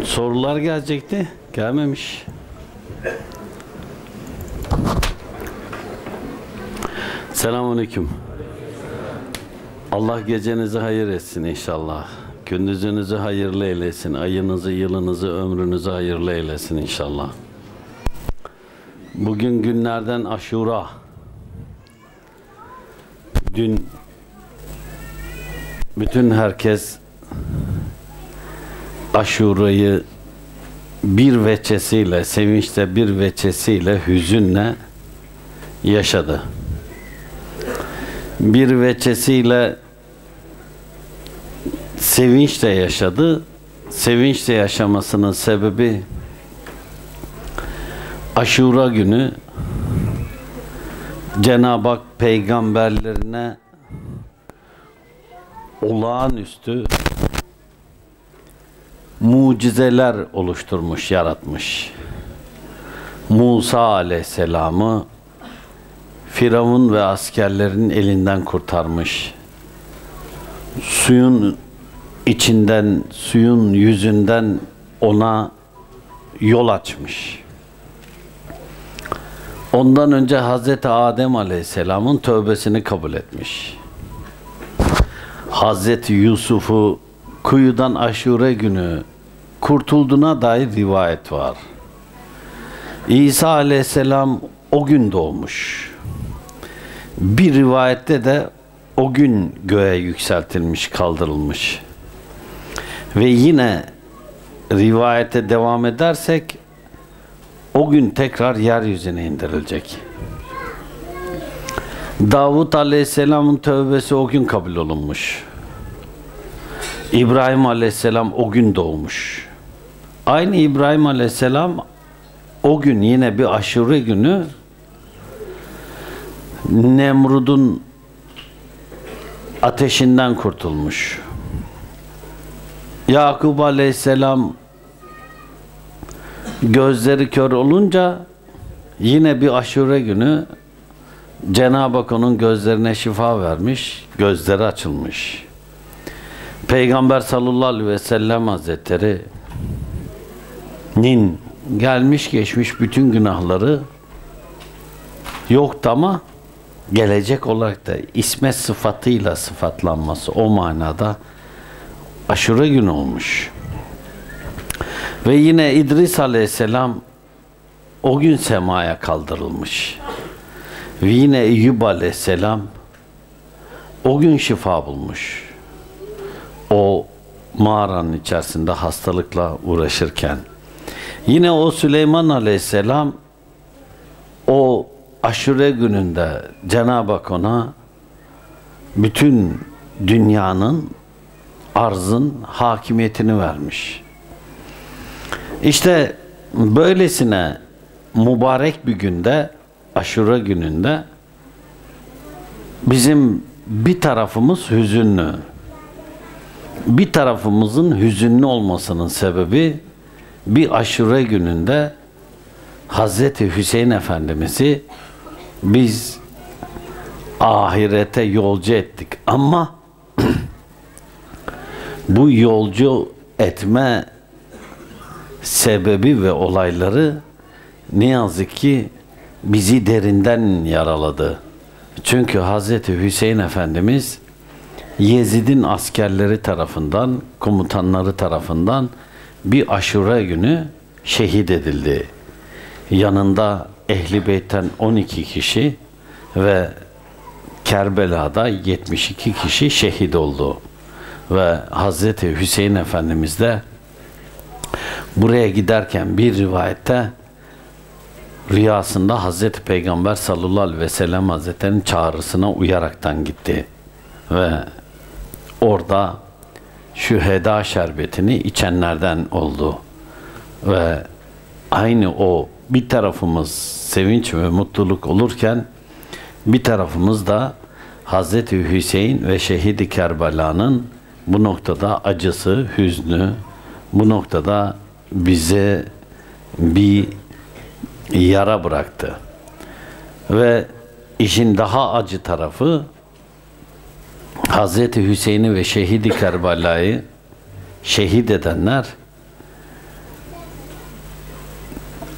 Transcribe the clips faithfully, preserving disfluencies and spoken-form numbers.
Sorular gelecekti. Gelmemiş. Selamünaleyküm. Allah gecenizi hayır etsin inşallah. Gündüzünüzü hayırlı eylesin. Ayınızı, yılınızı, ömrünüzü hayırlı eylesin inşallah. Bugün günlerden Aşura. Dün bütün herkes Aşura'yı bir veçesiyle, sevinçle bir veçesiyle, hüzünle yaşadı. Bir veçesiyle sevinçle yaşadı. Sevinçle yaşamasının sebebi Aşura günü Cenab-ı Hak peygamberlerine olağanüstü mucizeler oluşturmuş, yaratmış. Musa aleyhisselamı Firavun ve askerlerin elinden kurtarmış. Suyun içinden, suyun yüzünden ona yol açmış. Ondan önce Hazreti Adem Aleyhisselam'ın tövbesini kabul etmiş. Hazreti Yusuf'u kuyudan Aşure günü kurtulduğuna dair rivayet var. İsa Aleyhisselam o gün doğmuş. Bir rivayette de o gün göğe yükseltilmiş, kaldırılmış. Ve yine rivayete devam edersek o gün tekrar yeryüzüne indirilecek. Davud Aleyhisselam'ın tövbesi o gün kabul olunmuş. İbrahim Aleyhisselam o gün doğmuş. Aynı İbrahim Aleyhisselam o gün yine bir aşure günü Nemrud'un ateşinden kurtulmuş. Yakup Aleyhisselam gözleri kör olunca yine bir aşure günü Cenab-ı Hak onun gözlerine şifa vermiş, gözleri açılmış. Peygamber sallallahu aleyhi ve sellem Hazretleri'nin gelmiş geçmiş bütün günahları yoktu ama gelecek olarak da ismet sıfatıyla sıfatlanması o manada aşure günü olmuş. Ve yine İdris Aleyhisselam o gün semaya kaldırılmış. Ve yine Eyyub Aleyhisselam o gün şifa bulmuş. O mağaranın içerisinde hastalıkla uğraşırken. Yine o Süleyman Aleyhisselam o aşure gününde Cenab-ı Hak ona bütün dünyanın, arzın hakimiyetini vermiş. İşte böylesine mübarek bir günde, aşure gününde bizim bir tarafımız hüzünlü. Bir tarafımızın hüzünlü olmasının sebebi bir aşure gününde Hazreti Hüseyin Efendimiz'i biz ahirete yolcu ettik. Ama bu yolcu etme sebebi ve olayları ne yazık ki bizi derinden yaraladı. Çünkü Hazreti Hüseyin Efendimiz Yezid'in askerleri tarafından, komutanları tarafından bir aşure günü şehit edildi. Yanında Ehl-i Beyt'ten on iki kişi ve Kerbela'da yetmiş iki kişi şehit oldu. Ve Hazreti Hüseyin Efendimiz de buraya giderken bir rivayette rüyasında Hazreti Peygamber sallallahu aleyhi ve sellem Hazretleri'nin çağrısına uyaraktan gitti. Ve orada şüheda şerbetini içenlerden oldu. Ve aynı o bir tarafımız sevinç ve mutluluk olurken bir tarafımız da Hazreti Hüseyin ve Şehid-i Kerbela'nın bu noktada acısı, hüznü, bu noktada bize bir yara bıraktı. Ve işin daha acı tarafı Hazreti Hüseyin'i ve Şehid-i Kerbela'yı şehit edenler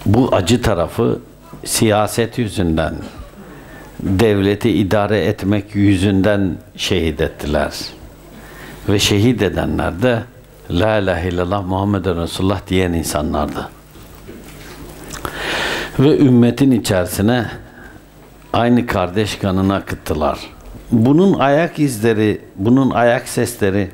bu acı tarafı siyaset yüzünden, devleti idare etmek yüzünden şehit ettiler. Ve şehit edenler de La ilahe illallah Muhammeden Resulullah diyen insanlardı. Ve ümmetin içerisine aynı kardeş kanını akıttılar. Bunun ayak izleri, bunun ayak sesleri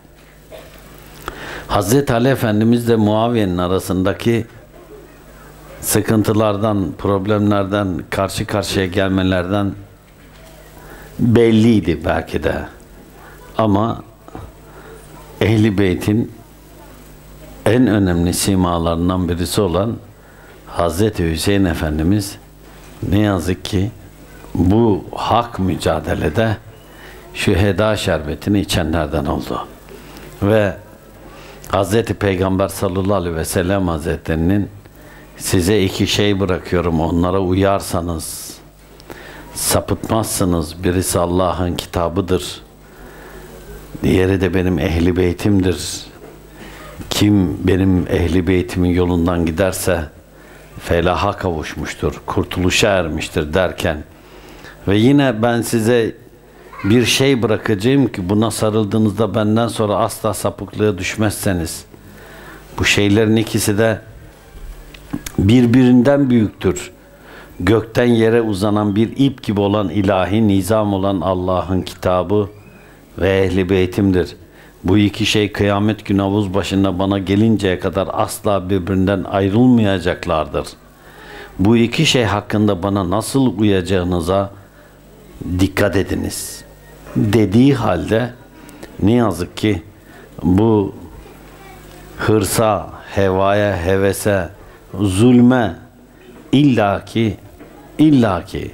Hazreti Ali Efendimizle Muaviye'nin arasındaki sıkıntılardan, problemlerden, karşı karşıya gelmelerden belliydi belki de. Ama Ehl-i Beyt'in en önemli simalarından birisi olan Hazreti Hüseyin Efendimiz ne yazık ki bu hak mücadelede şüheda şerbetini içenlerden oldu. Ve Hazreti Peygamber sallallahu aleyhi ve sellem Hazretleri'nin size iki şey bırakıyorum, onlara uyarsanız sapıtmazsınız. Birisi Allah'ın kitabıdır, diğeri de benim ehli beytimdir. Kim benim ehli beytimin yolundan giderse felaha kavuşmuştur, kurtuluşa ermiştir derken ve yine ben size bir şey bırakacağım ki buna sarıldığınızda benden sonra asla sapıklığa düşmezseniz, bu şeylerin ikisi de birbirinden büyüktür. Gökten yere uzanan bir ip gibi olan ilahi nizam olan Allah'ın kitabı ve ehli beytimdir. Bu iki şey kıyamet günü havuz başında bana gelinceye kadar asla birbirinden ayrılmayacaklardır. Bu iki şey hakkında bana nasıl uyacağınıza dikkat ediniz dediği halde ne yazık ki bu hırsa, hevaya, hevese, zulme illaki illaki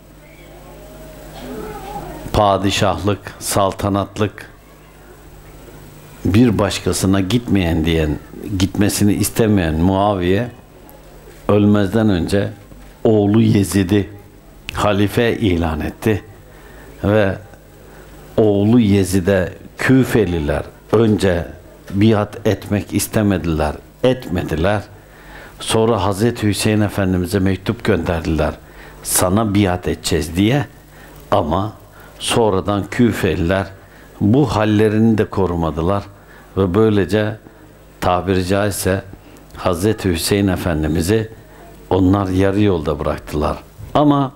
padişahlık, saltanatlık bir başkasına gitmeyen diyen, gitmesini istemeyen Muaviye ölmezden önce oğlu Yezid'i halife ilan etti ve oğlu Yezid'e Küfeliler önce biat etmek istemediler, etmediler. Sonra Hazreti Hüseyin Efendimiz'e mektup gönderdiler, sana biat edeceğiz diye. Ama sonradan Küfeliler bu hallerini de korumadılar ve böylece tabiri caizse Hazreti Hüseyin Efendimiz'i onlar yarı yolda bıraktılar. Ama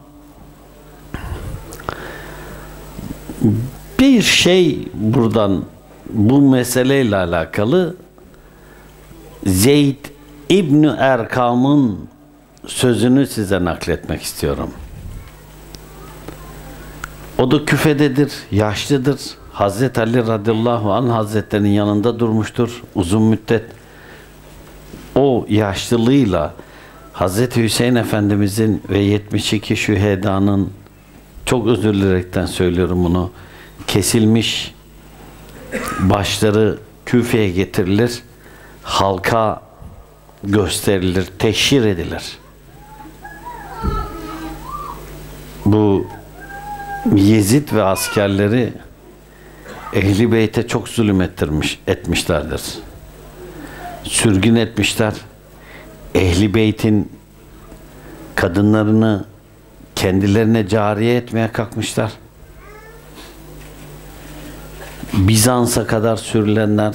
bir şey buradan bu meseleyle alakalı Zeyd İbn Erkam'ın sözünü size nakletmek istiyorum. O da küfededir, yaşlıdır. Hazreti Ali radıyallahu anh Hazretlerinin yanında durmuştur uzun müddet. O yaşlılığıyla Hazreti Hüseyin Efendimizin ve yetmiş iki şühedanın, çok özür dilerekten söylüyorum bunu, kesilmiş başları Küfe'ye getirilir, halka gösterilir, teşhir edilir. Bu Yezid ve askerleri Ehl-i Beyt'e çok zulüm ettirmiş, etmişlerdir. Sürgün etmişler. Ehl-i Beyt'in kadınlarını kendilerine cariye etmeye kalkmışlar. Bizans'a kadar sürülenler,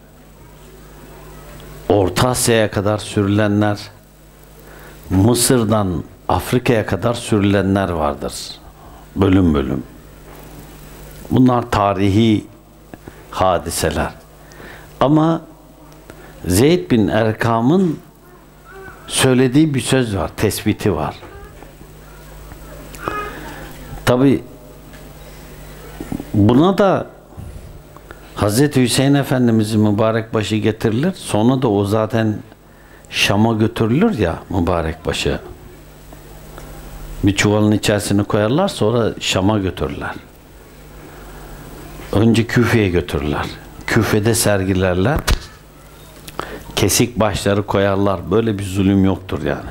Orta Asya'ya kadar sürülenler, Mısır'dan Afrika'ya kadar sürülenler vardır. Bölüm bölüm. Bunlar tarihi hadiseler. Ama Zeyd bin Erkam'ın söylediği bir söz var, tespiti var. Tabi buna da Hazreti Hüseyin Efendimiz'in mübarek başı getirilir. Sonra da o zaten Şam'a götürülür ya mübarek başı. Bir çuvalın içerisine koyarlar, sonra Şam'a götürürler. Önce Küfe'ye götürürler. Küfe'de sergilerler. Kesik başları koyarlar. Böyle bir zulüm yoktur yani.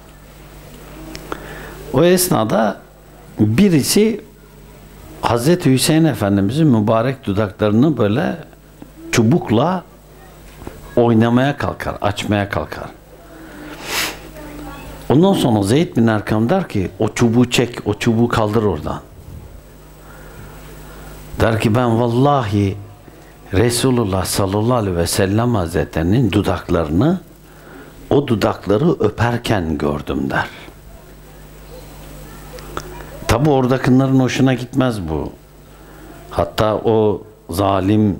O esnada birisi Hazreti Hüseyin Efendimiz'in mübarek dudaklarını böyle çubukla oynamaya kalkar, açmaya kalkar. Ondan sonra Zeyd bin Erkam der ki o çubuğu çek, o çubuğu kaldır oradan. Der ki ben vallahi Resulullah sallallahu aleyhi ve sellem Hazretlerinin dudaklarını, o dudakları öperken gördüm der. Tabi oradakilerin hoşuna gitmez bu. Hatta o zalim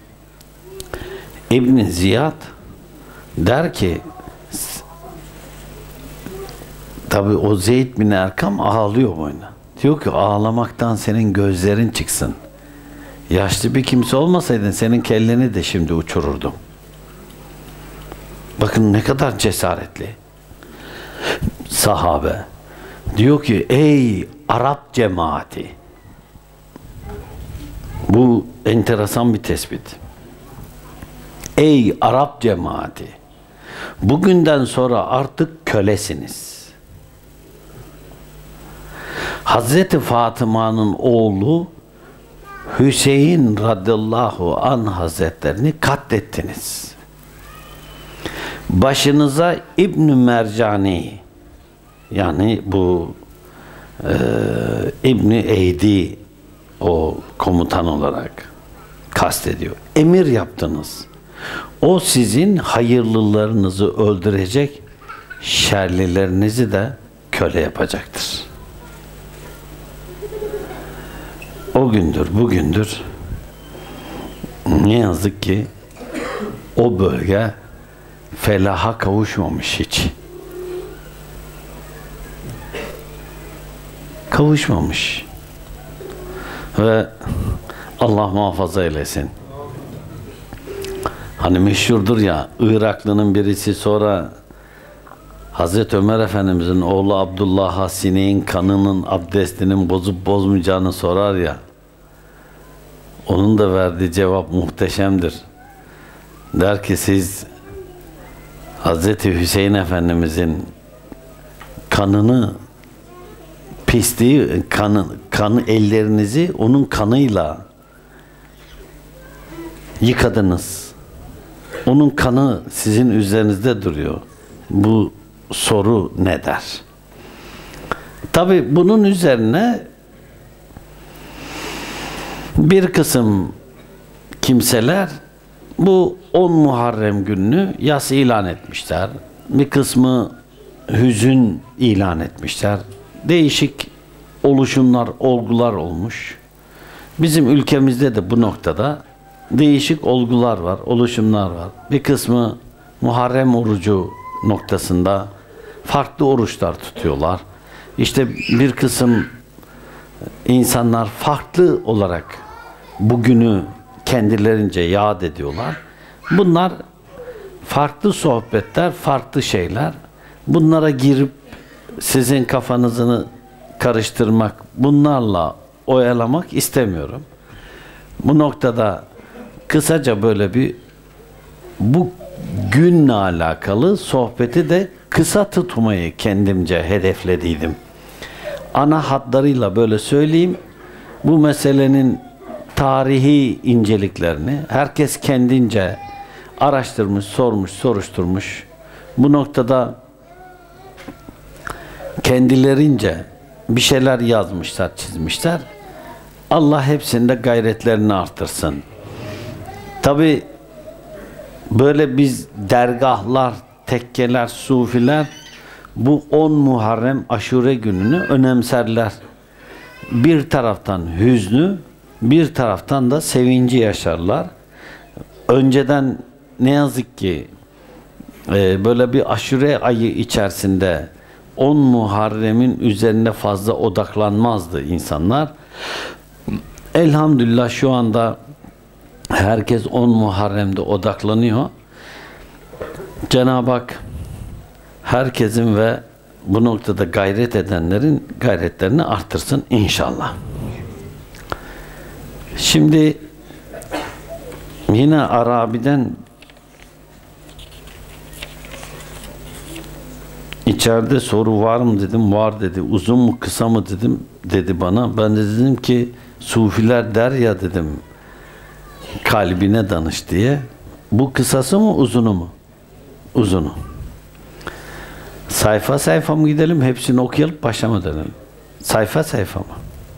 İbn Ziyad der ki, tabi o Zeyd bin Erkam ağlıyor boyuna. Diyor ki ağlamaktan senin gözlerin çıksın. Yaşlı bir kimse olmasaydın senin kelleni de şimdi uçururdum. Bakın ne kadar cesaretli sahabe. Diyor ki ey Arap cemaati. Bu enteresan bir tespit. Ey Arap cemaati. Bugünden sonra artık kölesiniz. Hazreti Fatıma'nın oğlu Hüseyin radıyallahu anh hazretlerini katlettiniz. Başınıza İbn-i Mercani, yani bu e, İbn-i Eydi o komutan olarak kastediyor. Emir yaptınız. O sizin hayırlılarınızı öldürecek, şerlilerinizi de köle yapacaktır. O gündür, bugündür ne yazık ki o bölge felaha kavuşmamış hiç. Kavuşmamış. Ve Allah muhafaza eylesin. Hani meşhurdur ya, Iraklının birisi sonra Hazreti Ömer Efendimizin oğlu Abdullah'a sineğin kanının abdestinin bozup bozmayacağını sorar ya, onun da verdiği cevap muhteşemdir. Der ki siz Hazreti Hüseyin Efendimizin kanını, pisliği, kanı, kanı ellerinizi onun kanıyla yıkadınız. Onun kanı sizin üzerinizde duruyor. Bu soru ne der? Tabi bunun üzerine bir kısım kimseler bu on Muharrem gününü yas ilan etmişler. Bir kısmı hüzün ilan etmişler. Değişik oluşumlar, olgular olmuş. Bizim ülkemizde de bu noktada değişik olgular var, oluşumlar var. Bir kısmı Muharrem orucu noktasında farklı oruçlar tutuyorlar. İşte bir kısım insanlar farklı olarak bugünü kendilerince yad ediyorlar. Bunlar farklı sohbetler, farklı şeyler. Bunlara girip sizin kafanızı karıştırmak, bunlarla oyalamak istemiyorum. Bu noktada kısaca böyle bir bu günle alakalı sohbeti de kısa tutmayı kendimce hedeflediydim. Ana hatlarıyla böyle söyleyeyim. Bu meselenin tarihi inceliklerini herkes kendince araştırmış, sormuş, soruşturmuş. Bu noktada kendilerince bir şeyler yazmışlar, çizmişler. Allah hepsinde gayretlerini artırsın. Tabi böyle biz dergahlar, tekkeler, sufiler bu on Muharrem Aşure gününü önemserler. Bir taraftan hüznü, bir taraftan da sevinci yaşarlar. Önceden ne yazık ki e, böyle bir aşure ayı içerisinde on Muharrem'in üzerine fazla odaklanmazdı insanlar. Elhamdülillah şu anda herkes on Muharrem'de odaklanıyor. Cenab-ı Hak herkesin ve bu noktada gayret edenlerin gayretlerini artırsın inşallah. Şimdi yine Arabi'den içeride soru var mı dedim. Var dedi. Uzun mu kısa mı dedim. Dedi bana. Ben de dedim ki sufiler der ya dedim, kalbine danış diye. Bu kısası mı uzunu mu? Uzunu. Sayfa sayfa mı gidelim, hepsini okuyalım, başa mı dönelim? Sayfa sayfa mı?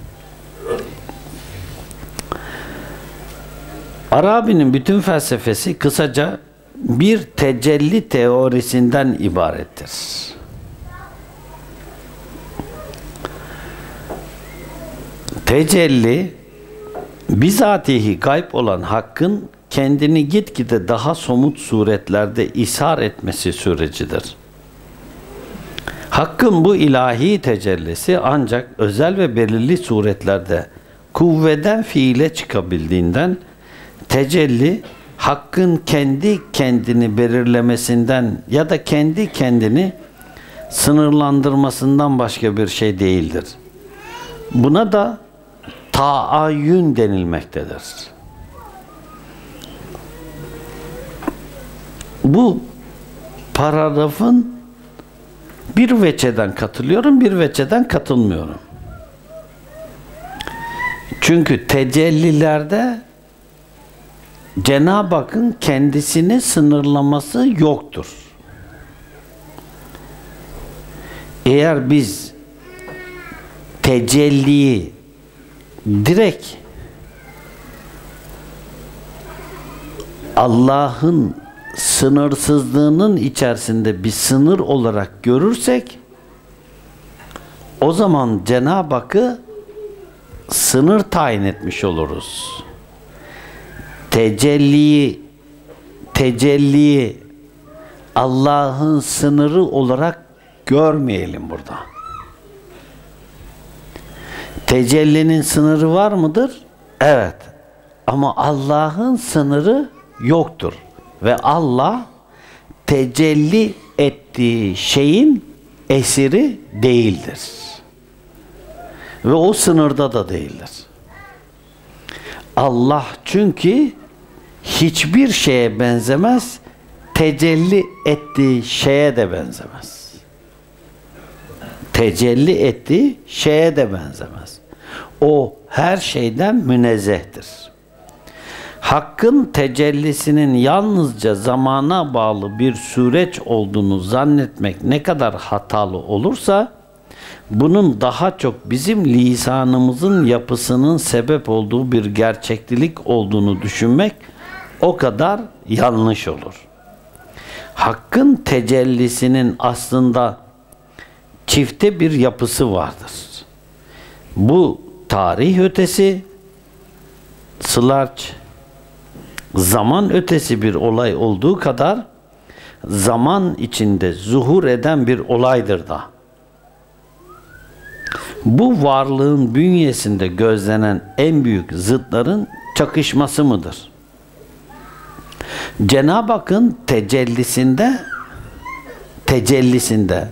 Arabi'nin bütün felsefesi kısaca bir tecelli teorisinden ibarettir. Tecelli, bizatihi gayb olan hakkın kendini gitgide daha somut suretlerde ishar etmesi sürecidir. Hakkın bu ilahi tecellisi ancak özel ve belirli suretlerde kuvveden fiile çıkabildiğinden, tecelli, hakkın kendi kendini belirlemesinden ya da kendi kendini sınırlandırmasından başka bir şey değildir. Buna da taayyün denilmektedir. Bu paragrafın bir veçeden katılıyorum, bir veçeden katılmıyorum. Çünkü tecellilerde Cenab-ı Hakk'ın kendisini sınırlaması yoktur. Eğer biz tecelliyi direkt Allah'ın sınırsızlığının içerisinde bir sınır olarak görürsek, o zaman Cenab-ı Hakk'ı sınır tayin etmiş oluruz. Tecelliyi tecelliyi Allah'ın sınırı olarak görmeyelim burada. Tecellinin sınırı var mıdır? Evet. Ama Allah'ın sınırı yoktur. Ve Allah tecelli ettiği şeyin esiri değildir. Ve o sınırda da değildir. Allah çünkü hiçbir şeye benzemez, tecelli ettiği şeye de benzemez. Tecelli ettiği şeye de benzemez. O her şeyden münezzehtir. Hakkın tecellisinin yalnızca zamana bağlı bir süreç olduğunu zannetmek ne kadar hatalı olursa, bunun daha çok bizim lisanımızın yapısının sebep olduğu bir gerçeklik olduğunu düşünmek o kadar yanlış olur. Hakkın tecellisinin aslında çifte bir yapısı vardır. Bu tarih ötesi, slarç, zaman ötesi bir olay olduğu kadar zaman içinde zuhur eden bir olaydır da. Bu varlığın bünyesinde gözlenen en büyük zıtların çakışması mıdır? Cenab-ı Hakk'ın tecellisinde tecellisinde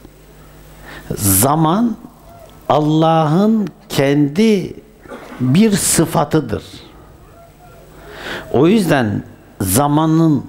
zaman Allah'ın kendi bir sıfatıdır. O yüzden zamanın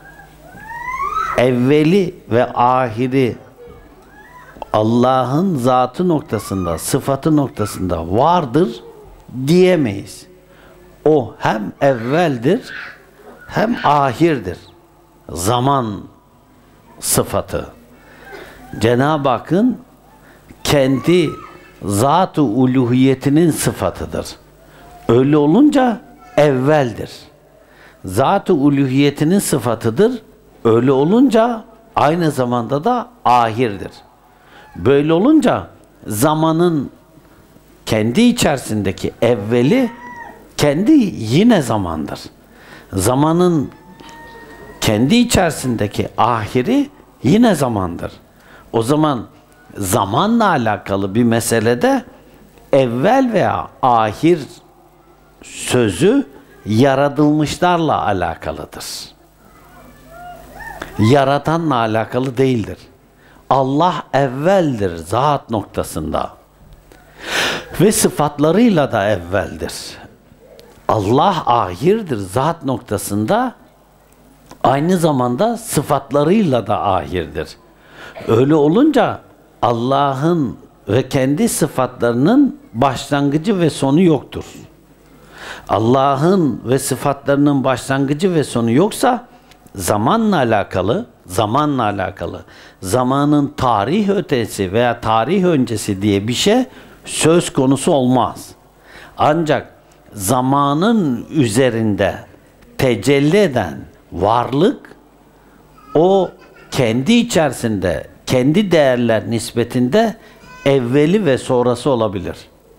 evveli ve ahiri Allah'ın zatı noktasında, sıfatı noktasında vardır diyemeyiz. O hem evveldir hem ahirdir. Zaman sıfatı. Cenab-ı Hakk'ın kendi zat-ı uluhiyetinin sıfatıdır. Öyle olunca evveldir. Zat-ı uluhiyetinin sıfatıdır. Öyle olunca aynı zamanda da ahirdir. Böyle olunca zamanın kendi içerisindeki evveli kendi yine zamandır. Zamanın kendi içerisindeki ahiri yine zamandır. O zaman zamanla alakalı bir meselede evvel veya ahir sözü yaratılmışlarla alakalıdır. Yaratanla alakalı değildir. Allah evveldir zat noktasında ve sıfatlarıyla da evveldir. Allah ahirdir zat noktasında, aynı zamanda sıfatlarıyla da ahirdir. Öyle olunca Allah'ın ve kendi sıfatlarının başlangıcı ve sonu yoktur. Allah'ın ve sıfatlarının başlangıcı ve sonu yoksa zamanla alakalı, zamanla alakalı, zamanın tarih ötesi veya tarih öncesi diye bir şey söz konusu olmaz. Ancak zamanın üzerinde tecelli eden varlık, o kendi içerisinde, kendi değerler nispetinde evveli ve sonrası olabilir.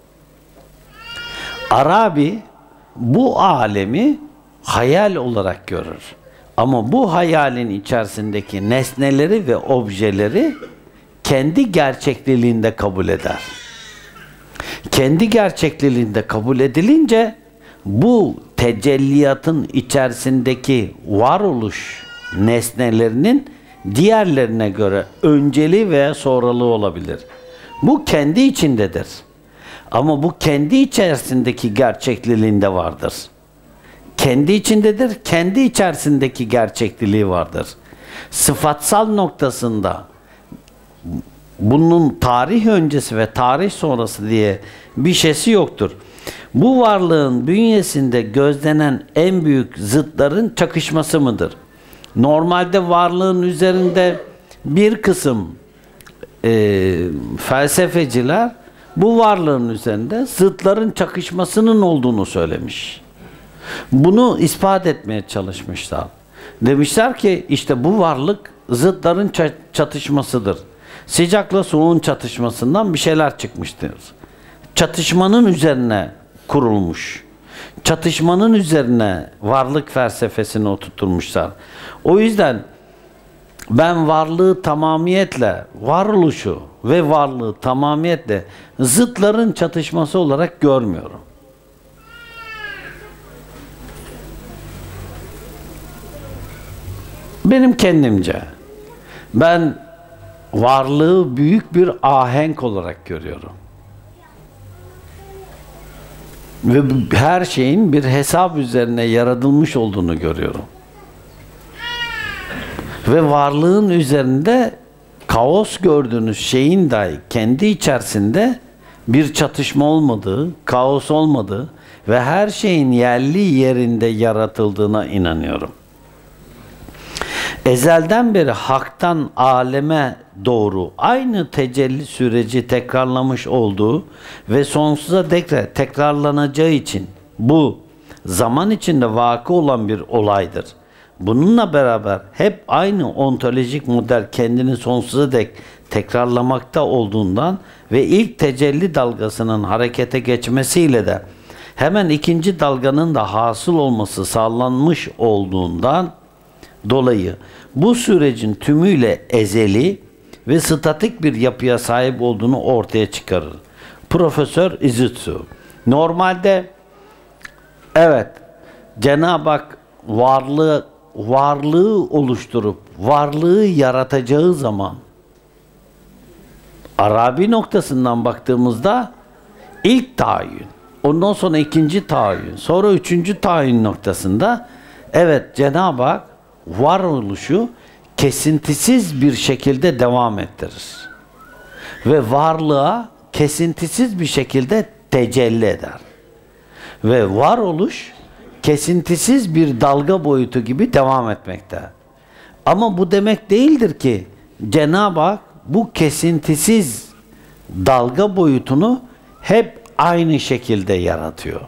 Arabi bu alemi hayal olarak görür. Ama bu hayalin içerisindeki nesneleri ve objeleri kendi gerçekliliğinde kabul eder. Kendi gerçekliliğinde kabul edilince bu tecelliyatın içerisindeki varoluş nesnelerinin diğerlerine göre önceli veya sonralı olabilir. Bu kendi içindedir. Ama bu kendi içerisindeki gerçekliliğinde vardır. Kendi içindedir, kendi içerisindeki gerçekliliği vardır. Sıfatsal noktasında bunun tarih öncesi ve tarih sonrası diye bir şeysi yoktur. Bu varlığın bünyesinde gözlenen en büyük zıtların çakışması mıdır? Normalde varlığın üzerinde bir kısım e, felsefeciler bu varlığın üzerinde zıtların çakışmasının olduğunu söylemiş. Bunu ispat etmeye çalışmışlar. Demişler ki işte bu varlık zıtların çatışmasıdır. Sıcakla soğuğun çatışmasından bir şeyler çıkmıştır. Çatışmanın üzerine kurulmuş. Çatışmanın üzerine varlık felsefesini oturtmuşlar. O yüzden ben varlığı tamamiyetle, varoluşu ve varlığı tamamiyetle zıtların çatışması olarak görmüyorum. Benim kendimce, ben varlığı büyük bir ahenk olarak görüyorum. Ve her şeyin bir hesap üzerine yaratılmış olduğunu görüyorum. Ve varlığın üzerinde kaos gördüğünüz şeyin dahi kendi içerisinde bir çatışma olmadığı, kaos olmadığı ve her şeyin yerli yerinde yaratıldığına inanıyorum. Ezelden beri haktan aleme doğru aynı tecelli süreci tekrarlamış olduğu ve sonsuza dek tekrarlanacağı için bu zaman içinde vakı olan bir olaydır. Bununla beraber hep aynı ontolojik model kendini sonsuza dek tekrarlamakta olduğundan ve ilk tecelli dalgasının harekete geçmesiyle de hemen ikinci dalganın da hasıl olması sağlanmış olduğundan dolayı bu sürecin tümüyle ezeli ve statik bir yapıya sahip olduğunu ortaya çıkarır. Profesör Izutsu. Normalde evet, Cenab-ı Hak varlığı varlığı oluşturup varlığı yaratacağı zaman Arabi noktasından baktığımızda ilk tayin, ondan sonra ikinci tayin, sonra üçüncü tayin noktasında evet Cenab-ı Hak varoluşu kesintisiz bir şekilde devam ettirir. Ve varlığa kesintisiz bir şekilde tecelli eder. Ve varoluş kesintisiz bir dalga boyutu gibi devam etmekte. Ama bu demek değildir ki Cenab-ı Hak bu kesintisiz dalga boyutunu hep aynı şekilde yaratıyor.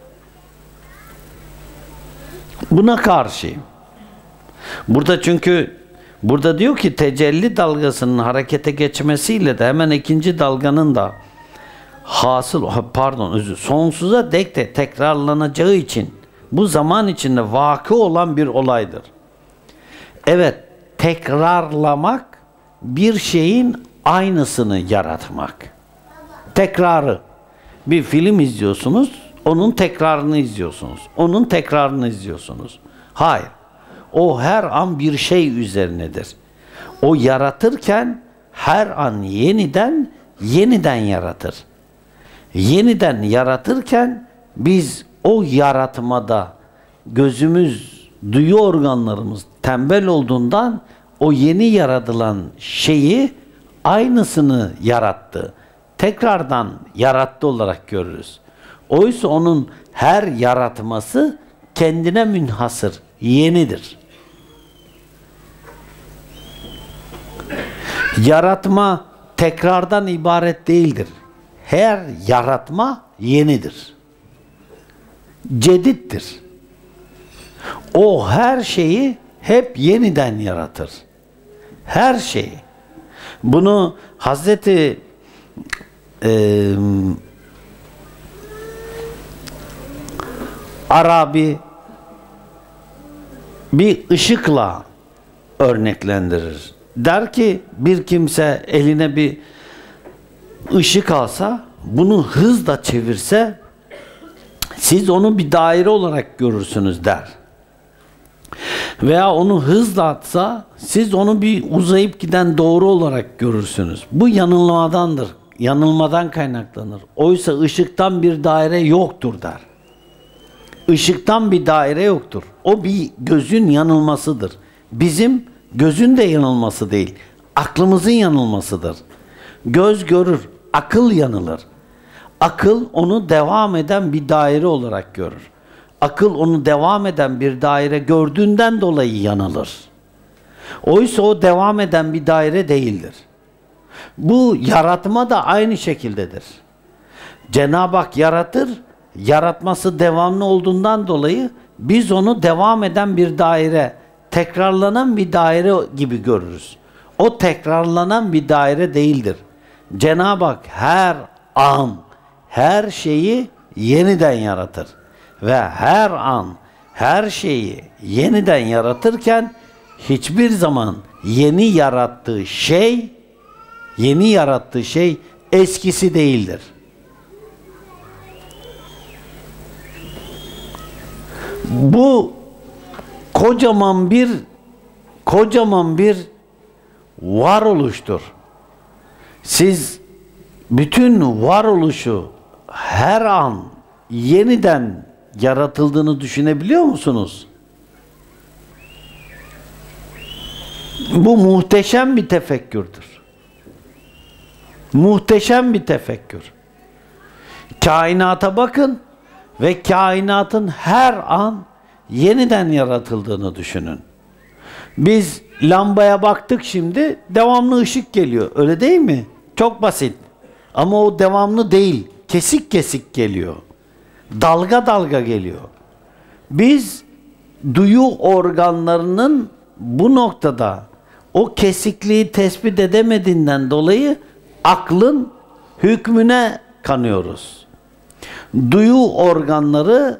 Buna karşıyım. Burada çünkü burada diyor ki tecelli dalgasının harekete geçmesiyle de hemen ikinci dalganın da hasıl pardon özür sonsuza dek de tekrarlanacağı için bu zaman içinde vakı olan bir olaydır. Evet, tekrarlamak bir şeyin aynısını yaratmak. Tekrarı. Bir film izliyorsunuz, onun tekrarını izliyorsunuz. Onun tekrarını izliyorsunuz. Hayır. O her an bir şey üzerinedir. O yaratırken her an yeniden yeniden yaratır. Yeniden yaratırken biz o yaratmada gözümüz, duyu organlarımız tembel olduğundan o yeni yaratılan şeyi aynısını yarattı. Tekrardan yarattı olarak görürüz. Oysa onun her yaratması kendine münhasır, yenidir. Yaratma tekrardan ibaret değildir. Her yaratma yenidir. Cedittir. O her şeyi hep yeniden yaratır. Her şeyi. Bunu Hazreti e, Arabi bir ışıkla örneklendirir. Der ki bir kimse eline bir ışık alsa, bunu hızla çevirse siz onu bir daire olarak görürsünüz der. Veya onu hızla atsa siz onu bir uzayıp giden doğru olarak görürsünüz. Bu yanılmadandır. Yanılmadan kaynaklanır. Oysa ışıktan bir daire yoktur der. Işıktan bir daire yoktur. O bir gözün yanılmasıdır. Bizim gözün de yanılması değil, aklımızın yanılmasıdır. Göz görür, akıl yanılır. Akıl onu devam eden bir daire olarak görür. Akıl onu devam eden bir daire gördüğünden dolayı yanılır. Oysa o devam eden bir daire değildir. Bu yaratma da aynı şekildedir. Cenab-ı Hak yaratır, yaratması devamlı olduğundan dolayı biz onu devam eden bir daire, tekrarlanan bir daire gibi görürüz. O tekrarlanan bir daire değildir. Cenab-ı Hak her an, her şeyi yeniden yaratır. Ve her an, her şeyi yeniden yaratırken hiçbir zaman yeni yarattığı şey, yeni yarattığı şey eskisi değildir. Bu kocaman bir kocaman bir varoluştur. Siz bütün varoluşu her an yeniden yaratıldığını düşünebiliyor musunuz? Bu muhteşem bir tefekkürdür. Muhteşem bir tefekkür. Kainata bakın ve kainatın her an yeniden yaratıldığını düşünün. Biz lambaya baktık şimdi, devamlı ışık geliyor. Öyle değil mi? Çok basit. Ama o devamlı değil. Kesik kesik geliyor. Dalga dalga geliyor. Biz duyu organlarının bu noktada o kesikliği tespit edemediğinden dolayı aklın hükmüne kanıyoruz. Duyu organları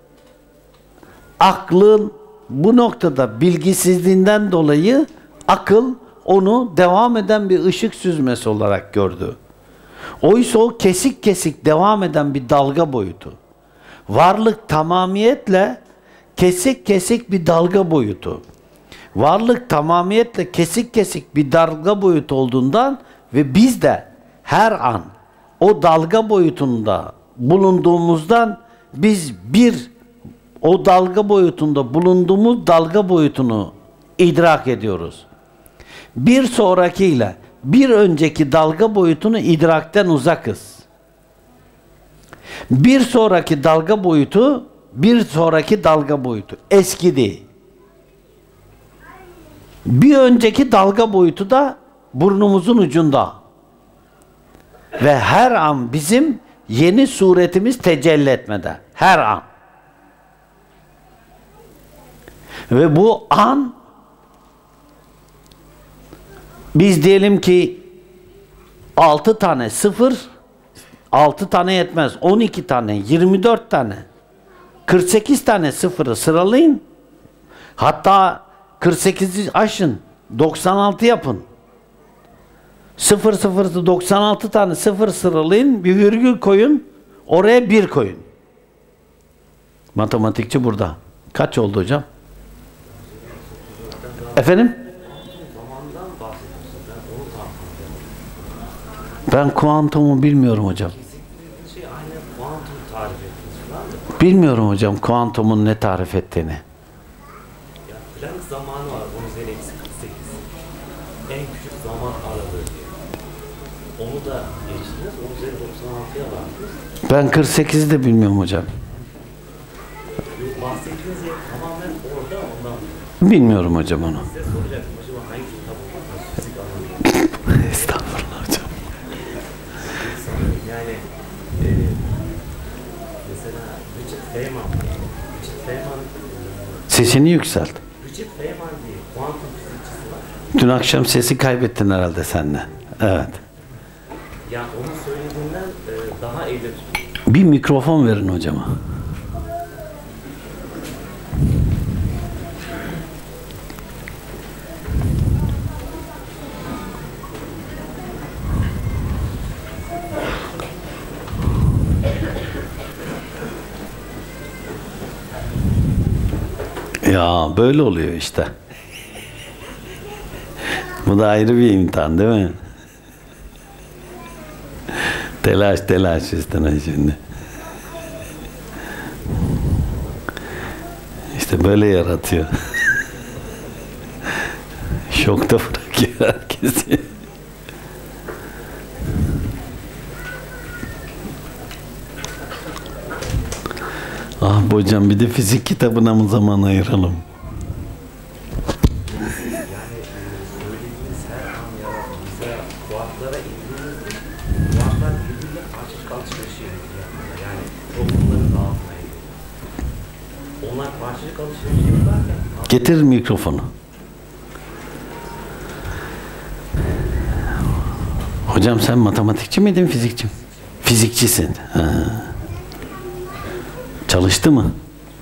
aklın bu noktada bilgisizliğinden dolayı akıl onu devam eden bir ışık süzmesi olarak gördü. Oysa o kesik kesik devam eden bir dalga boyutu. Varlık tamamiyetle kesik kesik bir dalga boyutu. Varlık tamamiyetle kesik kesik bir dalga boyutu olduğundan ve biz de her an o dalga boyutunda bulunduğumuzdan biz bir o dalga boyutunda bulunduğumuz dalga boyutunu idrak ediyoruz. Bir sonrakiyle bir önceki dalga boyutunu idrakten uzakız. Bir sonraki dalga boyutu, bir sonraki dalga boyutu eskidi. Bir önceki dalga boyutu da burnumuzun ucunda. Ve her an bizim yeni suretimiz tecelli etmede. Her an. Ve bu an biz diyelim ki altı tane sıfır, altı tane yetmez. on iki tane, yirmi dört tane, kırk sekiz tane sıfırı sıralayın. Hatta kırk sekizi aşın. doksan altı yapın. sıfır sıfır doksan altı tane sıfır sıralayın. Bir virgül koyun. Oraya bir koyun. Matematikçi burada. Kaç oldu hocam? Efendim? Ben kuantumu bilmiyorum hocam. Bilmiyorum hocam kuantumun ne tarif ettiğini. Planck zamanı var. on üzeri eksi kırk sekiz. En küçük zaman aralığı diye. Onu da geçtiniz. on üzeri doksan altıya vardınız. Ben kırk sekizi de bilmiyorum hocam. Bahsettiğiniz yer tamamen orada ondan. Bilmiyorum hocam onu. Size soracaktım. Acaba hangi kitap fizik anlamında? Estağfurullah hocam. Yani e, mesela Richard Feynman, Richard Feynman, Sesini yükselt. Richard Feynman diye kuantum fizikçisi var. Dün akşam sesi kaybettin herhalde seninle. Evet. Yani onun söylediğinden e, daha elle tutuyor. Bir mikrofon verin hocama. Ya böyle oluyor işte. Bu da ayrı bir imtihan değil mi? Telaş telaş üstüne şimdi. İşte böyle yaratıyor. Şokta bırakıyor herkesi. Ah hocam bir de fizik kitabına mı zaman ayıralım? Yani e, söylediğiniz her an yaratıyor. Mesela kuarklara indiğinizde kuarklar birbiriyle parçacık alışverişi yapıyor. Yani toplumları dağıtmaya gidiyor. Onlar parçacık alışverişi yaparken Getir mikrofonu. Hocam sen matematikçi miydin, fizikçi mi? Fizikçisin. Ha. Çalıştı mı?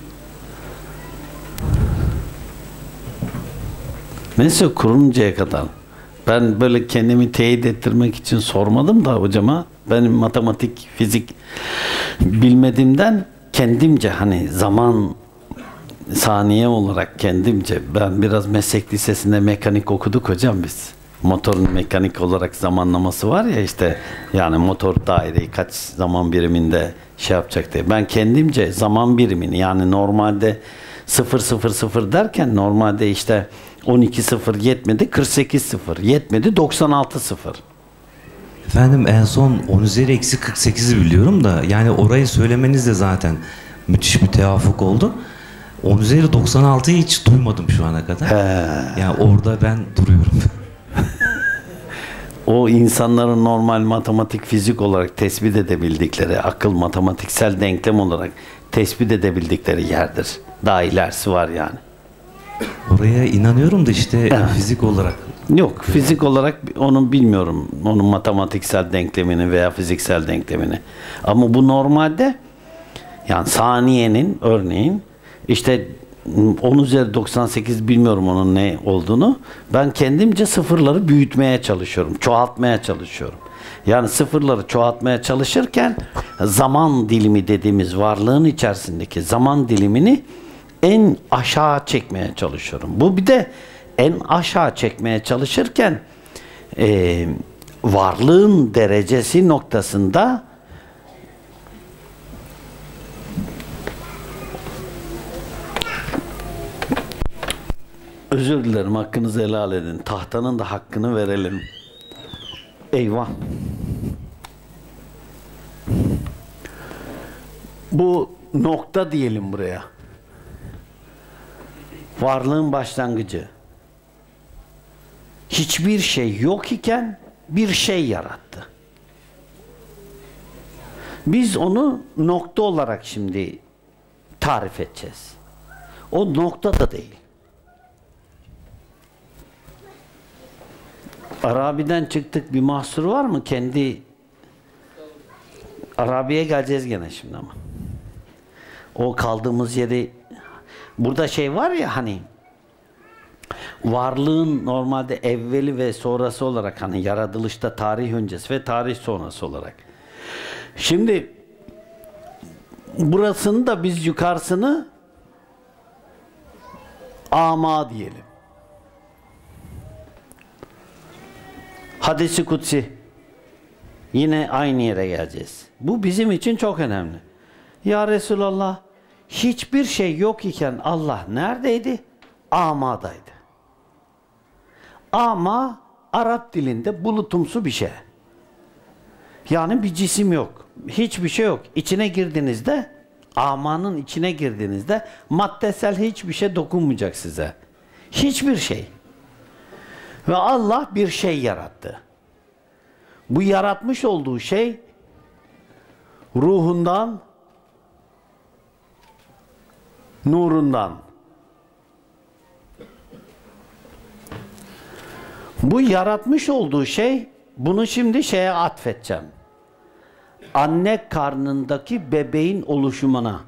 Neyse kuruncaya kadar. Ben böyle kendimi teyit ettirmek için sormadım da hocama. Benim matematik, fizik bilmediğimden kendimce hani zaman saniye olarak kendimce ben biraz meslek lisesinde mekanik okuduk hocam biz. Motorun mekanik olarak zamanlaması var ya işte yani motor daireyi kaç zaman biriminde şey yapacak diye. Ben kendimce zaman birimini yani normalde sıfır sıfır sıfır derken normalde işte on iki sıfır yetmedi, kırk sekiz sıfır yetmedi, doksan altı sıfır. Efendim en son on üzeri eksi kırk sekizi biliyorum da yani orayı söylemeniz de zaten müthiş bir tevafuk oldu. on üzeri doksan altıyı hiç duymadım şu ana kadar. He. Yani orada ben duruyorum. O insanların normal matematik, fizik olarak tespit edebildikleri, akıl matematiksel denklem olarak tespit edebildikleri yerdir. Daha ilerisi var yani. Oraya inanıyorum da işte Evet. fizik olarak. Yok, fizik olarak onu bilmiyorum. Onun matematiksel denklemini veya fiziksel denklemini. Ama bu normalde yani saniyenin örneğin işte on üzeri doksan sekiz bilmiyorum onun ne olduğunu. Ben kendimce sıfırları büyütmeye çalışıyorum. Çoğaltmaya çalışıyorum. Yani sıfırları çoğaltmaya çalışırken zaman dilimi dediğimiz varlığın içerisindeki zaman dilimini en aşağı çekmeye çalışıyorum. Bu bir de en aşağı çekmeye çalışırken e, varlığın derecesi noktasında özür dilerim, hakkınızı helal edin. Tahtanın da hakkını verelim. Eyvah. Bu nokta diyelim buraya. Varlığın başlangıcı. Hiçbir şey yok iken bir şey yarattı. Biz onu nokta olarak şimdi tarif edeceğiz. O nokta da değil. Arabi'den çıktık, bir mahsur var mı? Kendi Arabi'ye geleceğiz gene şimdi ama. O kaldığımız yeri burada şey var ya hani varlığın normalde evveli ve sonrası olarak hani yaratılışta tarih öncesi ve tarih sonrası olarak. Şimdi burasını da biz yukarısını ama diyelim. Hadis-i kutsi. Yine aynı yere geleceğiz. Bu bizim için çok önemli. Ya Resulallah, hiçbir şey yok iken Allah neredeydi? Ama'daydı. Ama Arap dilinde bulutumsu bir şey. Yani bir cisim yok. Hiçbir şey yok. İçine girdiğinizde, amanın içine girdiğinizde maddesel hiçbir şey dokunmayacak size. Hiçbir şey. Ve Allah bir şey yarattı. Bu yaratmış olduğu şey ruhundan, nurundan. Bu yaratmış olduğu şey, bunu şimdi şeye atfedeceğim. Anne karnındaki bebeğin oluşumuna.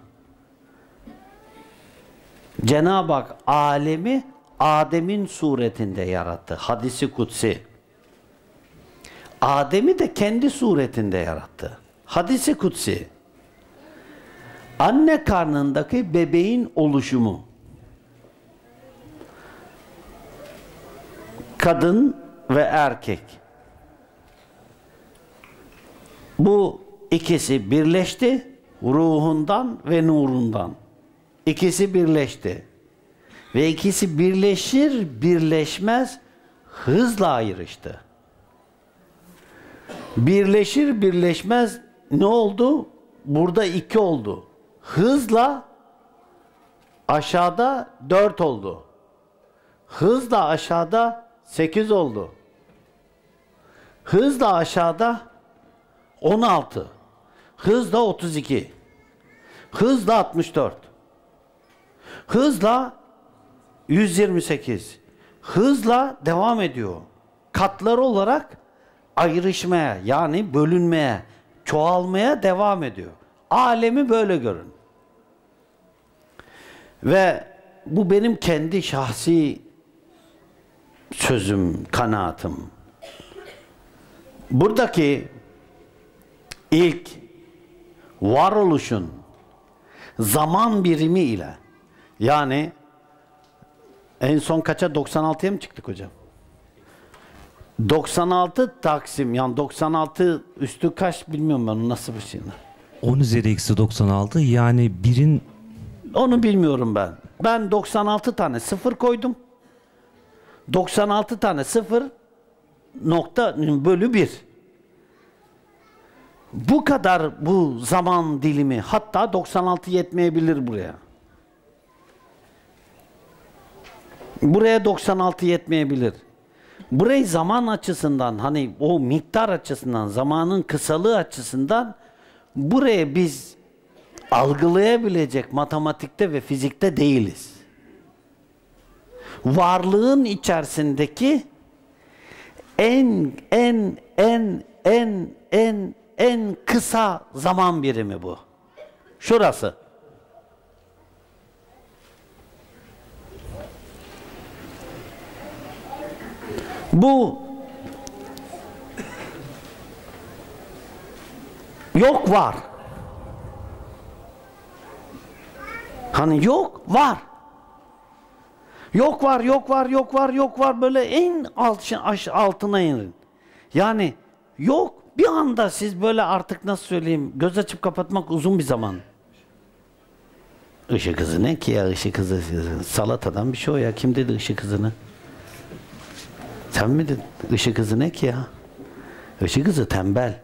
Cenab-ı Hak alemi Adem'in suretinde yarattı. Hadis-i kutsi. Adem'i de kendi suretinde yarattı. Hadis-i kutsi. Anne karnındaki bebeğin oluşumu. Kadın ve erkek. Bu ikisi birleşti. Ruhundan ve nurundan. İkisi birleşti. Ve ikisi birleşir birleşmez hızla ayrıştı. Birleşir birleşmez ne oldu? Burada iki oldu. Hızla aşağıda dört oldu. Hızla aşağıda sekiz oldu. Hızla aşağıda on altı. Hızla otuz iki. Hızla altmış dört. Hızla yüz yirmi sekiz. Hızla devam ediyor. Katları olarak ayrışmaya, yani bölünmeye, çoğalmaya devam ediyor. Alemi böyle görün. Ve bu benim kendi şahsi sözüm, kanaatim. Buradaki ilk varoluşun zaman birimi ile, yani en son kaça, doksan altıya mı çıktık hocam? doksan altı taksim, yani doksan altı üstü kaç bilmiyorum ben, nasıl bir şey. on üzeri eksi doksan altı, yani birin... Onu bilmiyorum ben. Ben doksan altı tane sıfır koydum. doksan altı tane sıfır nokta bölü bir. Bu kadar bu zaman dilimi, hatta doksan altı yetmeyebilir buraya. Buraya doksan altı yetmeyebilir. Burayı zaman açısından, hani o miktar açısından, zamanın kısalığı açısından buraya biz algılayabilecek matematikte ve fizikte değiliz. Varlığın içerisindeki en en en en en en kısa zaman birimi bu. Şurası. Bu yok var. Hani yok var. Yok var, yok var, yok var, yok var, böyle en alt, altına inin. Yani yok, bir anda siz böyle artık nasıl söyleyeyim, göz açıp kapatmak uzun bir zaman. Işık hızı ne ki ya, ışık hızı? Salatadan bir şey o ya. Kim dedi ışık hızını? Sen mi dedin? Işık hızı ne ki ya? Işık hızı tembel.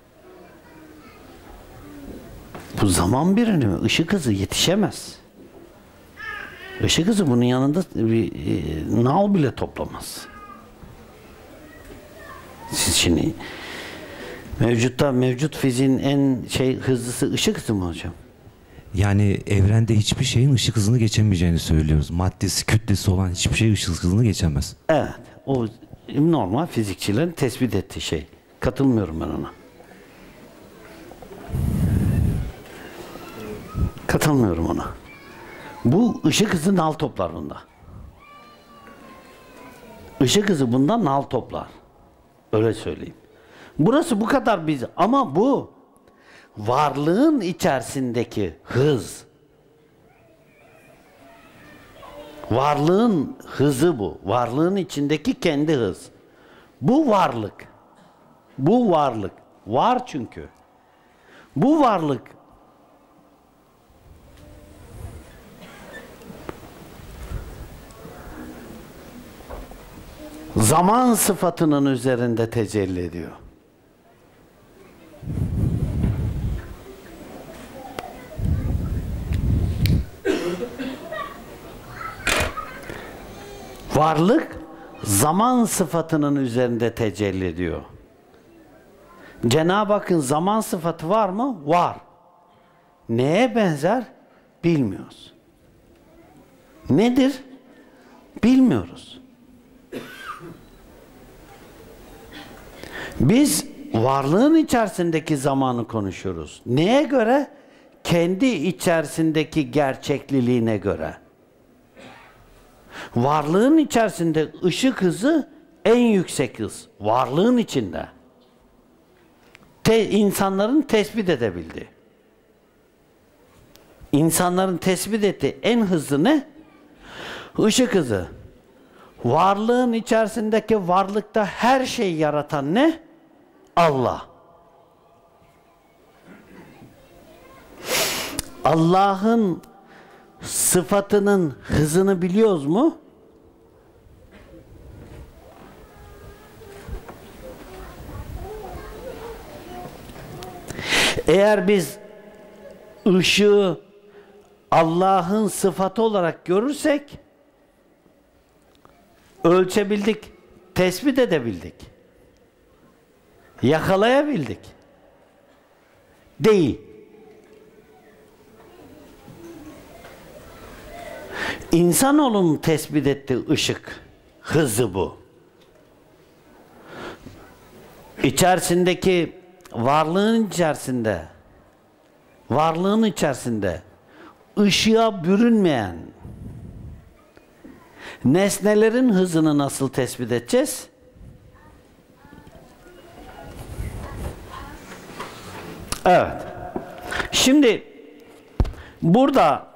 Bu zaman birimi, ışık hızı yetişemez. Işık hızı bunun yanında bir e, nal bile toplamaz. Siz şimdi mevcutta mevcut fiziğin en şey hızlısı ışık hızı mı hocam? Yani evrende hiçbir şeyin ışık hızını geçemeyeceğini söylüyoruz. Maddesi, kütlesi olan hiçbir şey ışık hızını geçemez. Evet. O normal fizikçilerin tespit ettiği şey. Katılmıyorum ben ona. Katılmıyorum ona. Bu ışık hızı nal toplar bunda. Işık hızı bundan nal toplar. Öyle söyleyeyim. Burası bu kadar biz, ama bu varlığın içerisindeki hız. Varlığın hızı bu. Varlığın içindeki kendi hız. Bu varlık. Bu varlık. Var çünkü. Bu varlık zaman sıfatının üzerinde tecelli ediyor. Varlık zaman sıfatının üzerinde tecelli ediyor. Cenab-ı Hakk'ın zaman sıfatı var mı? Var. Neye benzer? Bilmiyoruz. Nedir? Bilmiyoruz. Biz varlığın içerisindeki zamanı konuşuyoruz. Neye göre? Kendi içerisindeki gerçekliliğine göre. Varlığın içerisinde ışık hızı en yüksek hız. Varlığın içinde. Te, insanların tespit edebildiği. İnsanların tespit ettiği en hızlı ne? Işık hızı. Varlığın içerisindeki varlıkta her şeyi yaratan ne? Allah. Allah'ın sıfatının hızını biliyoruz mu? Eğer biz ışığı Allah'ın sıfatı olarak görürsek ölçebildik, tespit edebildik, yakalayabildik. Değil. İnsanoğlunun tespit ettiği ışık hızı bu. İçerisindeki varlığın içerisinde varlığın içerisinde ışığa bürünmeyen nesnelerin hızını nasıl tespit edeceğiz? Evet. Şimdi burada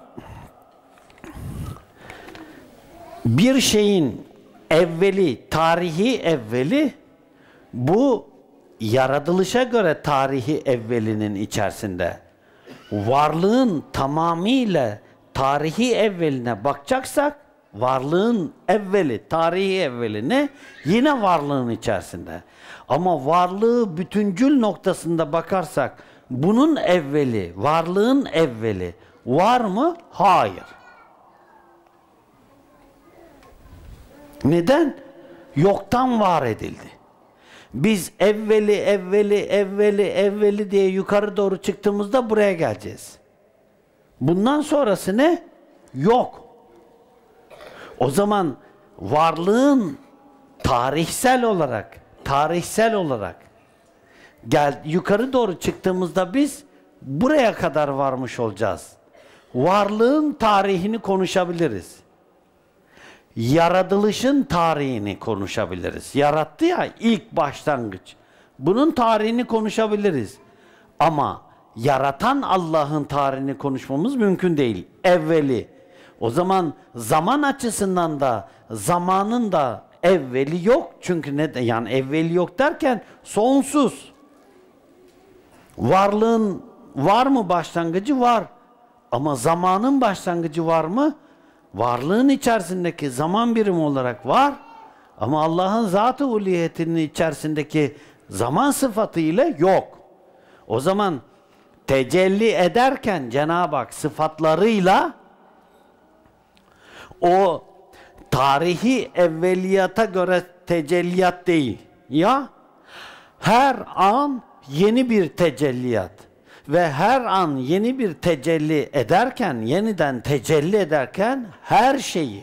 bir şeyin evveli, tarihi evveli, bu yaratılışa göre tarihi evvelinin içerisinde. Varlığın tamamıyla tarihi evveline bakacaksak, varlığın evveli, tarihi evveline yine varlığın içerisinde. Ama varlığı bütüncül noktasında bakarsak, bunun evveli, varlığın evveli var mı? Hayır. Neden? Yoktan var edildi. Biz evveli, evveli, evveli, evveli diye yukarı doğru çıktığımızda buraya geleceğiz. Bundan sonrası ne? Yok. O zaman varlığın tarihsel olarak, tarihsel olarak gel, yukarı doğru çıktığımızda biz buraya kadar varmış olacağız. Varlığın tarihini konuşabiliriz. Yaratılışın tarihini konuşabiliriz. Yarattı ya, ilk başlangıç. Bunun tarihini konuşabiliriz. Ama yaratan Allah'ın tarihini konuşmamız mümkün değil. Evveli. O zaman zaman açısından da zamanın da evveli yok. Çünkü ne de, yani evveli yok derken sonsuz. Varlığın var mı başlangıcı? Var. Ama zamanın başlangıcı var mı? Varlığın içerisindeki zaman birimi olarak var. Ama Allah'ın zat-ı uliyetinin içerisindeki zaman sıfatı ile yok. O zaman tecelli ederken Cenab-ı Hak sıfatlarıyla o tarihi evveliyata göre tecelliyat değil. Ya her an yeni bir tecelliyat ve her an yeni bir tecelli ederken, yeniden tecelli ederken her şeyi,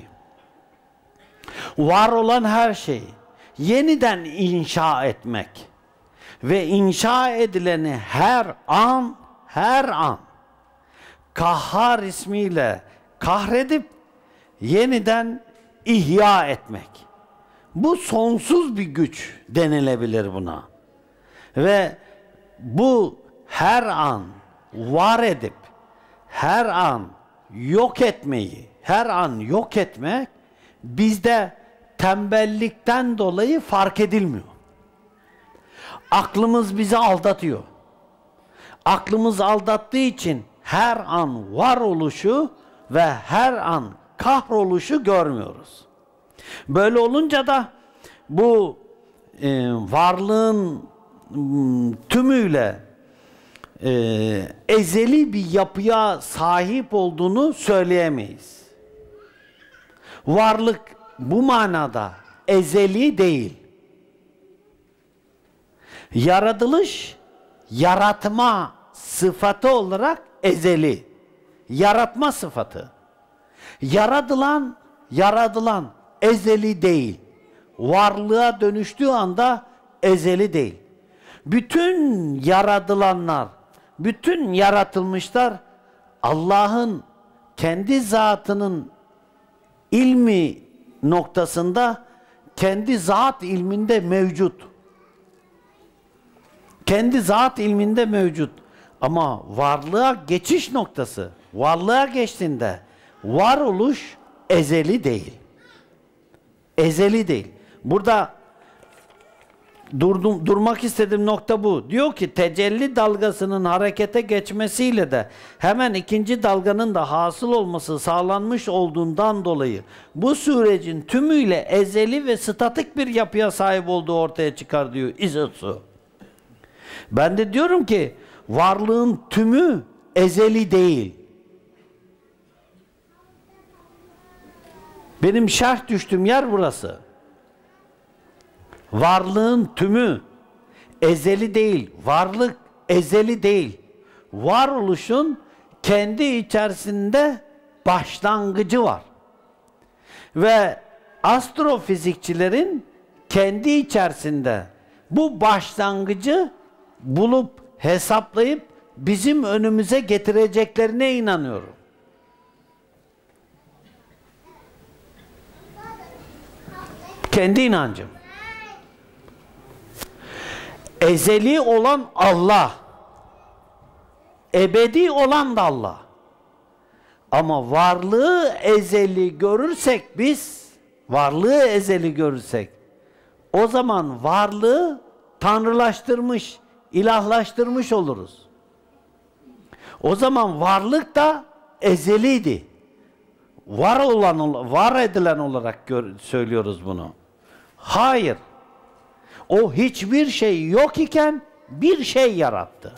var olan her şeyi yeniden inşa etmek ve inşa edileni her an, her an Kahhar ismiyle kahredip yeniden ihya etmek. Bu sonsuz bir güç denilebilir buna. Ve bu her an var edip her an yok etmeyi, her an yok etmek bizde tembellikten dolayı fark edilmiyor. Aklımız bizi aldatıyor. Aklımız aldattığı için her an varoluşu ve her an kahroluşu görmüyoruz. Böyle olunca da bu e, varlığın m, tümüyle e, ezeli bir yapıya sahip olduğunu söyleyemeyiz. Varlık bu manada ezeli değil. Yaratılış, yaratma sıfatı olarak ezeli. Yaratma sıfatı. Yaratılan, yaratılan ezeli değil. Varlığa dönüştüğü anda ezeli değil. Bütün yaratılanlar, bütün yaratılmışlar Allah'ın kendi zatının ilmi noktasında, kendi zat ilminde mevcut. Kendi zat ilminde mevcut. Ama varlığa geçiş noktası, varlığa geçtiğinde varoluş ezeli değil. Ezeli değil. Burada durdum, durmak istediğim nokta bu. Diyor ki tecelli dalgasının harekete geçmesiyle de hemen ikinci dalganın da hasıl olması sağlanmış olduğundan dolayı bu sürecin tümüyle ezeli ve statik bir yapıya sahip olduğu ortaya çıkar diyor İzosu. Ben de diyorum ki varlığın tümü ezeli değil. Benim şerh düştüğüm yer burası. Varlığın tümü ezeli değil. Varlık ezeli değil. Varoluşun kendi içerisinde başlangıcı var. Ve astrofizikçilerin kendi içerisinde bu başlangıcı bulup hesaplayıp bizim önümüze getireceklerine inanıyorum. Kendi inancım. Ezeli olan Allah. Ebedi olan da Allah. Ama varlığı ezeli görürsek biz, varlığı ezeli görürsek, o zaman varlığı tanrılaştırmış, ilahlaştırmış oluruz. O zaman varlık da ezeliydi. Var olan, var edilen olarak gör, söylüyoruz bunu. Hayır. O hiçbir şey yok iken bir şey yarattı.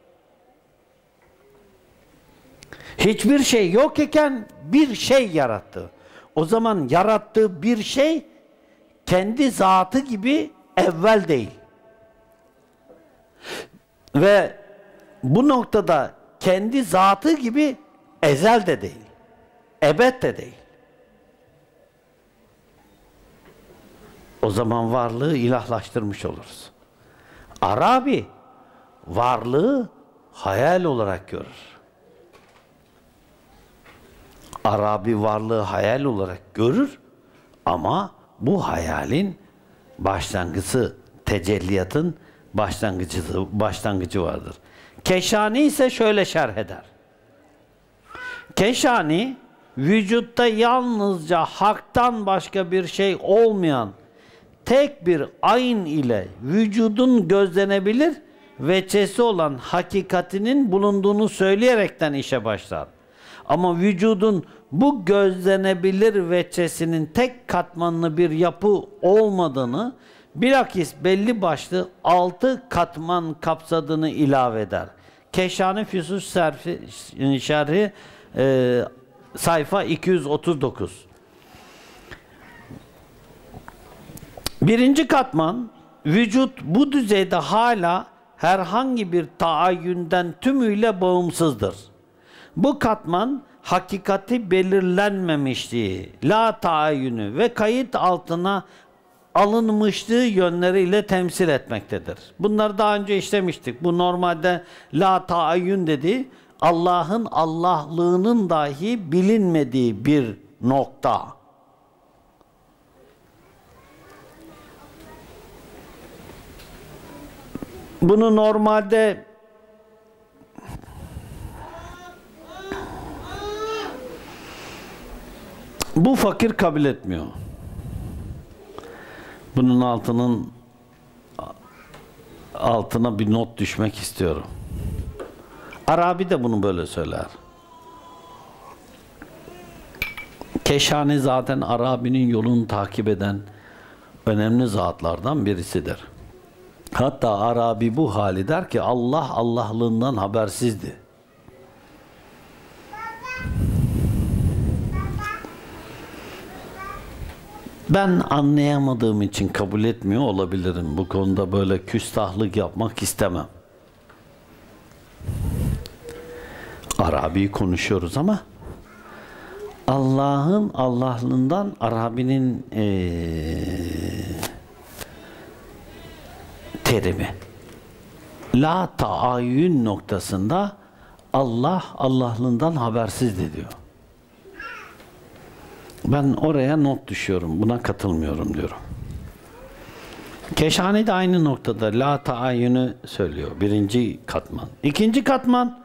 Hiçbir şey yok iken bir şey yarattı. O zaman yarattığı bir şey kendi zatı gibi evvel değil. Ve bu noktada kendi zatı gibi ezel de değil. Ebed de değil. O zaman varlığı ilahlaştırmış oluruz. Arabi varlığı hayal olarak görür. Arabi varlığı hayal olarak görür ama bu hayalin başlangıcı, tecelliyatın başlangıcı, başlangıcı vardır. Keşani ise şöyle şerh eder. Keşani, vücutta yalnızca haktan başka bir şey olmayan tek bir ayn ile vücudun gözlenebilir veçesi olan hakikatinin bulunduğunu söyleyerekten işe başlar. Ama vücudun bu gözlenebilir veçesinin tek katmanlı bir yapı olmadığını, bilakis belli başlı altı katman kapsadığını ilave eder. Keşani Füsus Şerhi e, sayfa iki yüz otuz dokuz. Birinci katman, vücut bu düzeyde hala herhangi bir taayyünden tümüyle bağımsızdır. Bu katman, hakikati belirlenmemişliği, la taayyünü ve kayıt altına alınmışlığı yönleriyle temsil etmektedir. Bunları daha önce işlemiştik. Bu normalde la taayyün dediği, Allah'ın Allahlığının dahi bilinmediği bir nokta. Bunu normalde bu fakir kabul etmiyor. Bunun altının altına bir not düşmek istiyorum. Arabi de bunu böyle söyler. Keşani zaten Arabi'nin yolunu takip eden önemli zatlardan birisidir. Hatta Arabi bu hali der ki Allah Allahlığından habersizdi. Ben anlayamadığım için kabul etmiyor olabilirim. Bu konuda böyle küstahlık yapmak istemem. Arabi konuşuyoruz ama Allah'ın Allah'lığından Arabinin ee, terimi. La taayyün noktasında Allah Allah'lığından habersizdi diyor. Ben oraya not düşüyorum. Buna katılmıyorum diyorum. Keşani de aynı noktada la taayyünü söylüyor. Birinci katman. İkinci katman,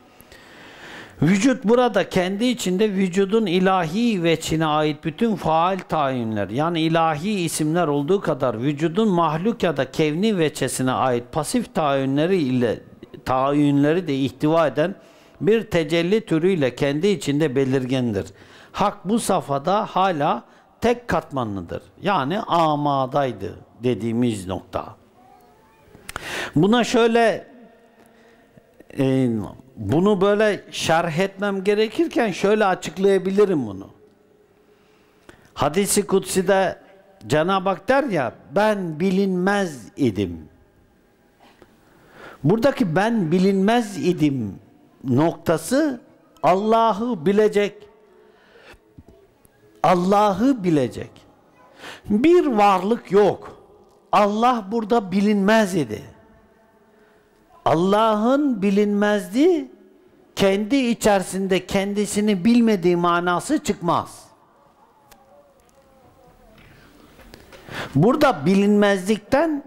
vücut burada kendi içinde vücudun ilahi veçine ait bütün faal tayinler, yani ilahi isimler olduğu kadar vücudun mahluk ya da kevni veçesine ait pasif tayinleri ile tayinleri de ihtiva eden bir tecelli türüyle kendi içinde belirgendir. Hak bu safhada hala tek katmanlıdır. Yani amadaydı dediğimiz nokta. Buna şöyle e, bunu böyle şerh etmem gerekirken şöyle açıklayabilirim bunu. Hadis-i Kutsi'de Cenab-ı Hak der ya, ben bilinmez idim. Buradaki ben bilinmez idim noktası Allah'ı bilecek. Allah'ı bilecek. Bir varlık yok. Allah burada bilinmez idi. Allah'ın bilinmezliği kendi içerisinde kendisini bilmediği manası çıkmaz. Burada bilinmezlikten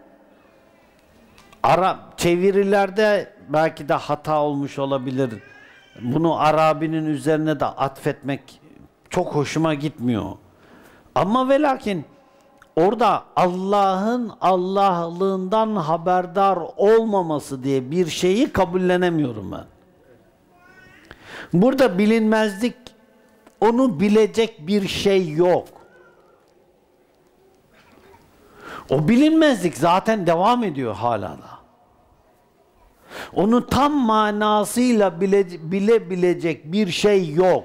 Arap çevirilerde belki de hata olmuş olabilir. Bunu Arabi'nin üzerine de atfetmek çok hoşuma gitmiyor. Ama ve lakin orada Allah'ın Allah'lığından haberdar olmaması diye bir şeyi kabullenemiyorum ben. Burada bilinmezlik, onu bilecek bir şey yok. O bilinmezlik zaten devam ediyor hala da. Onu tam manasıyla bile, bilebilecek bir şey yok.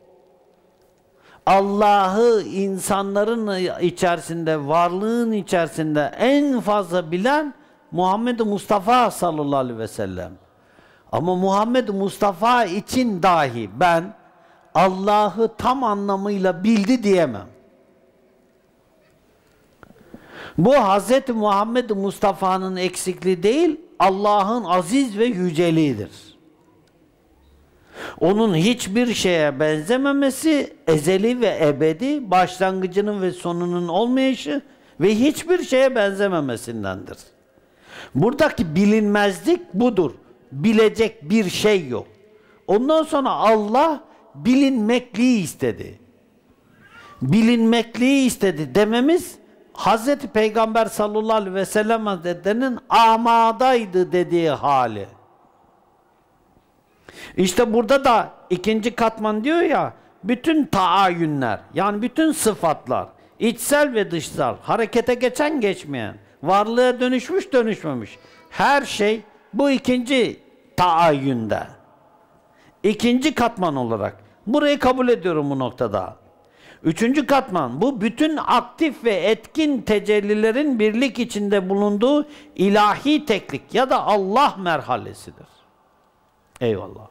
Allah'ı insanların içerisinde, varlığın içerisinde en fazla bilen Muhammed Mustafa sallallahu aleyhi ve sellem. Ama Muhammed Mustafa için dahi ben Allah'ı tam anlamıyla bildi diyemem. Bu Hazreti Muhammed Mustafa'nın eksikliği değil, Allah'ın aziz ve yüceliğidir. Onun hiçbir şeye benzememesi, ezeli ve ebedi, başlangıcının ve sonunun olmayışı ve hiçbir şeye benzememesindendir. Buradaki bilinmezlik budur. Bilecek bir şey yok. Ondan sonra Allah bilinmekliği istedi. Bilinmekliği istedi dememiz, Hazreti Peygamber sallallahu aleyhi ve sellem Hazretleri'nin amadaydı dediği hali. İşte burada da ikinci katman diyor ya, bütün taayyünler, yani bütün sıfatlar, içsel ve dışsal, harekete geçen geçmeyen, varlığa dönüşmüş dönüşmemiş, her şey bu ikinci taayyünde. İkinci katman olarak. Burayı kabul ediyorum bu noktada. Üçüncü katman, bu bütün aktif ve etkin tecellilerin birlik içinde bulunduğu ilahi teklik ya da Allah merhalesidir. Eyvallah.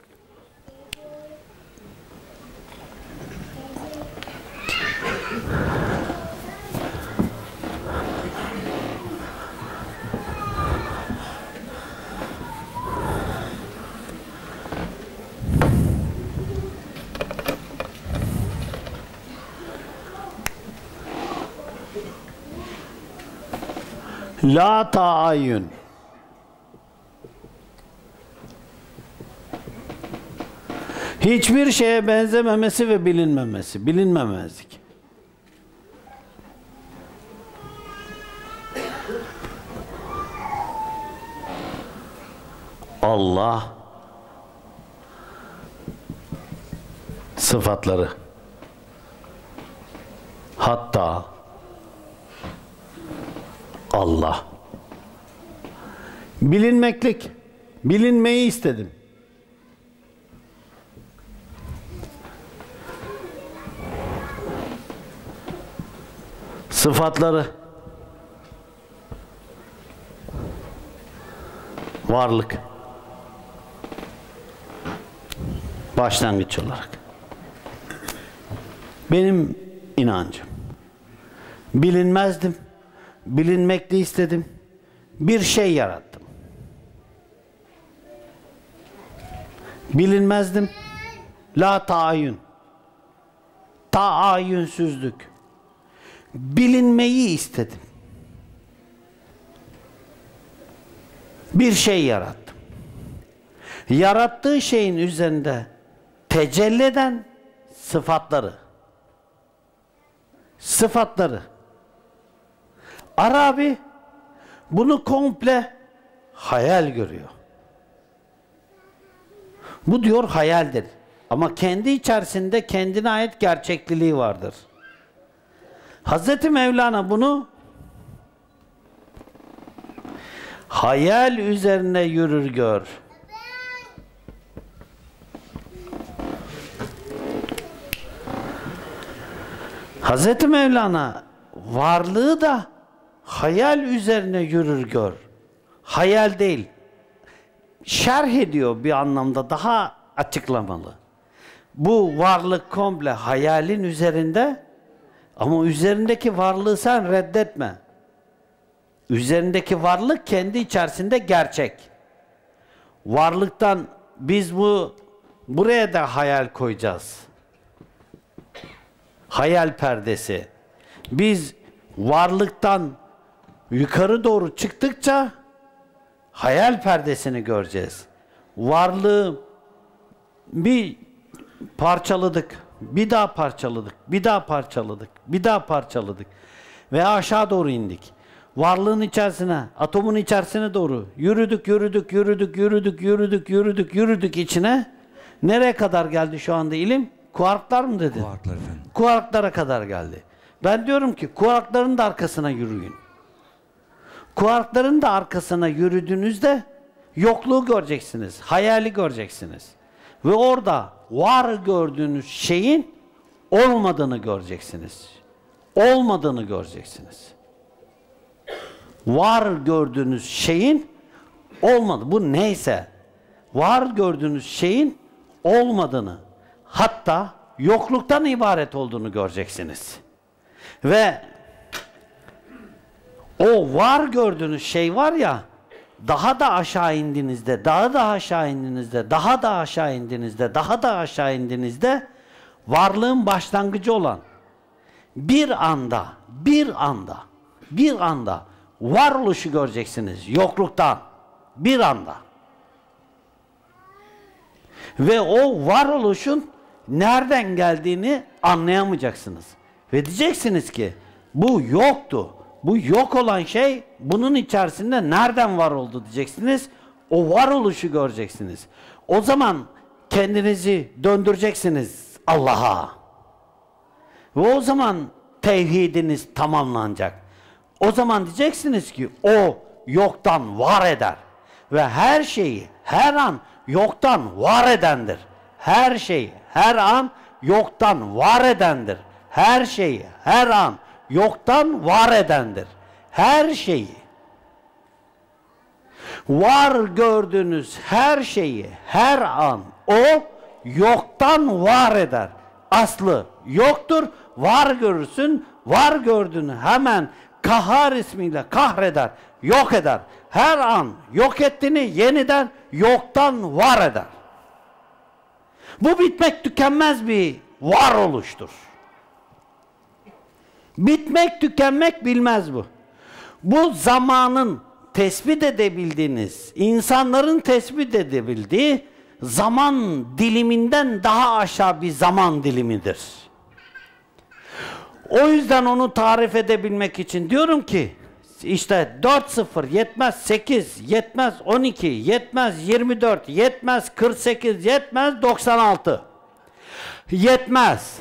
La taayyün. Hiçbir şeye benzememesi ve bilinmemesi, bilinmemezlik. Allah sıfatları, hatta Allah bilinmeklik, bilinmeyi istedim. Sıfatları. Varlık. Başlangıç olarak. Benim inancım. Bilinmezdim. Bilinmek de istedim. Bir şey yarattım. Bilinmezdim. La taayyün. Taayyünsüzlük. Bilinmeyi istedim. Bir şey yarattım. Yarattığı şeyin üzerinde tecelli eden sıfatları. Sıfatları. Arabi bunu komple hayal görüyor. Bu diyor hayaldir. Ama kendi içerisinde kendine ait gerçekliliği vardır. Hazreti Mevlana bunu hayal üzerine yürür gör. Hazreti Mevlana varlığı da hayal üzerine yürür gör. Hayal değil. Şerh ediyor bir anlamda, daha açıklamalı. Bu varlık komple hayalin üzerinde, ama üzerindeki varlığı sen reddetme. Üzerindeki varlık kendi içerisinde gerçek. Varlıktan biz bu buraya da hayal koyacağız. Hayal perdesi. Biz varlıktan yukarı doğru çıktıkça hayal perdesini göreceğiz. Varlığı bir parçaladık, bir daha parçaladık, bir daha parçaladık, bir daha parçaladık ve aşağı doğru indik. Varlığın içerisine, atomun içerisine doğru yürüdük, yürüdük, yürüdük, yürüdük, yürüdük, yürüdük, yürüdük içine. Nereye kadar geldi şu anda ilim? Kuarklar mı dedi? Kuarklar efendim. Kuarklara kadar geldi. Ben diyorum ki kuarkların da arkasına yürüyün. Kuarkların da arkasına yürüdüğünüzde yokluğu göreceksiniz, hayali göreceksiniz. Ve orada var gördüğünüz şeyin olmadığını göreceksiniz. Olmadığını göreceksiniz. Var gördüğünüz şeyin olmadı. Bu neyse, var gördüğünüz şeyin olmadığını, hatta yokluktan ibaret olduğunu göreceksiniz. Ve o var gördüğünüz şey var ya, daha da aşağı indiğinizde, daha da aşağı indiğinizde, daha da aşağı indiğinizde, daha da aşağı indiğinizde varlığın başlangıcı olan bir anda, bir anda, bir anda varoluşu göreceksiniz yokluktan, bir anda. Ve o varoluşun nereden geldiğini anlayamayacaksınız. Ve diyeceksiniz ki bu yoktu. Bu yok olan şey bunun içerisinde nereden var oldu diyeceksiniz. O varoluşu göreceksiniz. O zaman kendinizi döndüreceksiniz Allah'a. Ve o zaman tevhidiniz tamamlanacak. O zaman diyeceksiniz ki o yoktan var eder. Ve her şeyi her an yoktan var edendir. Her şeyi her an yoktan var edendir. Her şeyi her an yoktan var edendir. Her şeyi. Var gördüğünüz her şeyi her an o yoktan var eder. Aslı yoktur. Var görürsün. Var gördüğünü hemen kahhar ismiyle kahreder. Yok eder. Her an yok ettiğini yeniden yoktan var eder. Bu bitmek tükenmez bir varoluştur. Bitmek tükenmek bilmez bu. Bu zamanın tespit edebildiğiniz, insanların tespit edebildiği zaman diliminden daha aşağı bir zaman dilimidir. O yüzden onu tarif edebilmek için diyorum ki işte dört sıfır yetmez sekiz, yetmez on iki, yetmez yirmi dört, yetmez kırk sekiz, yetmez doksan altı. Yetmez.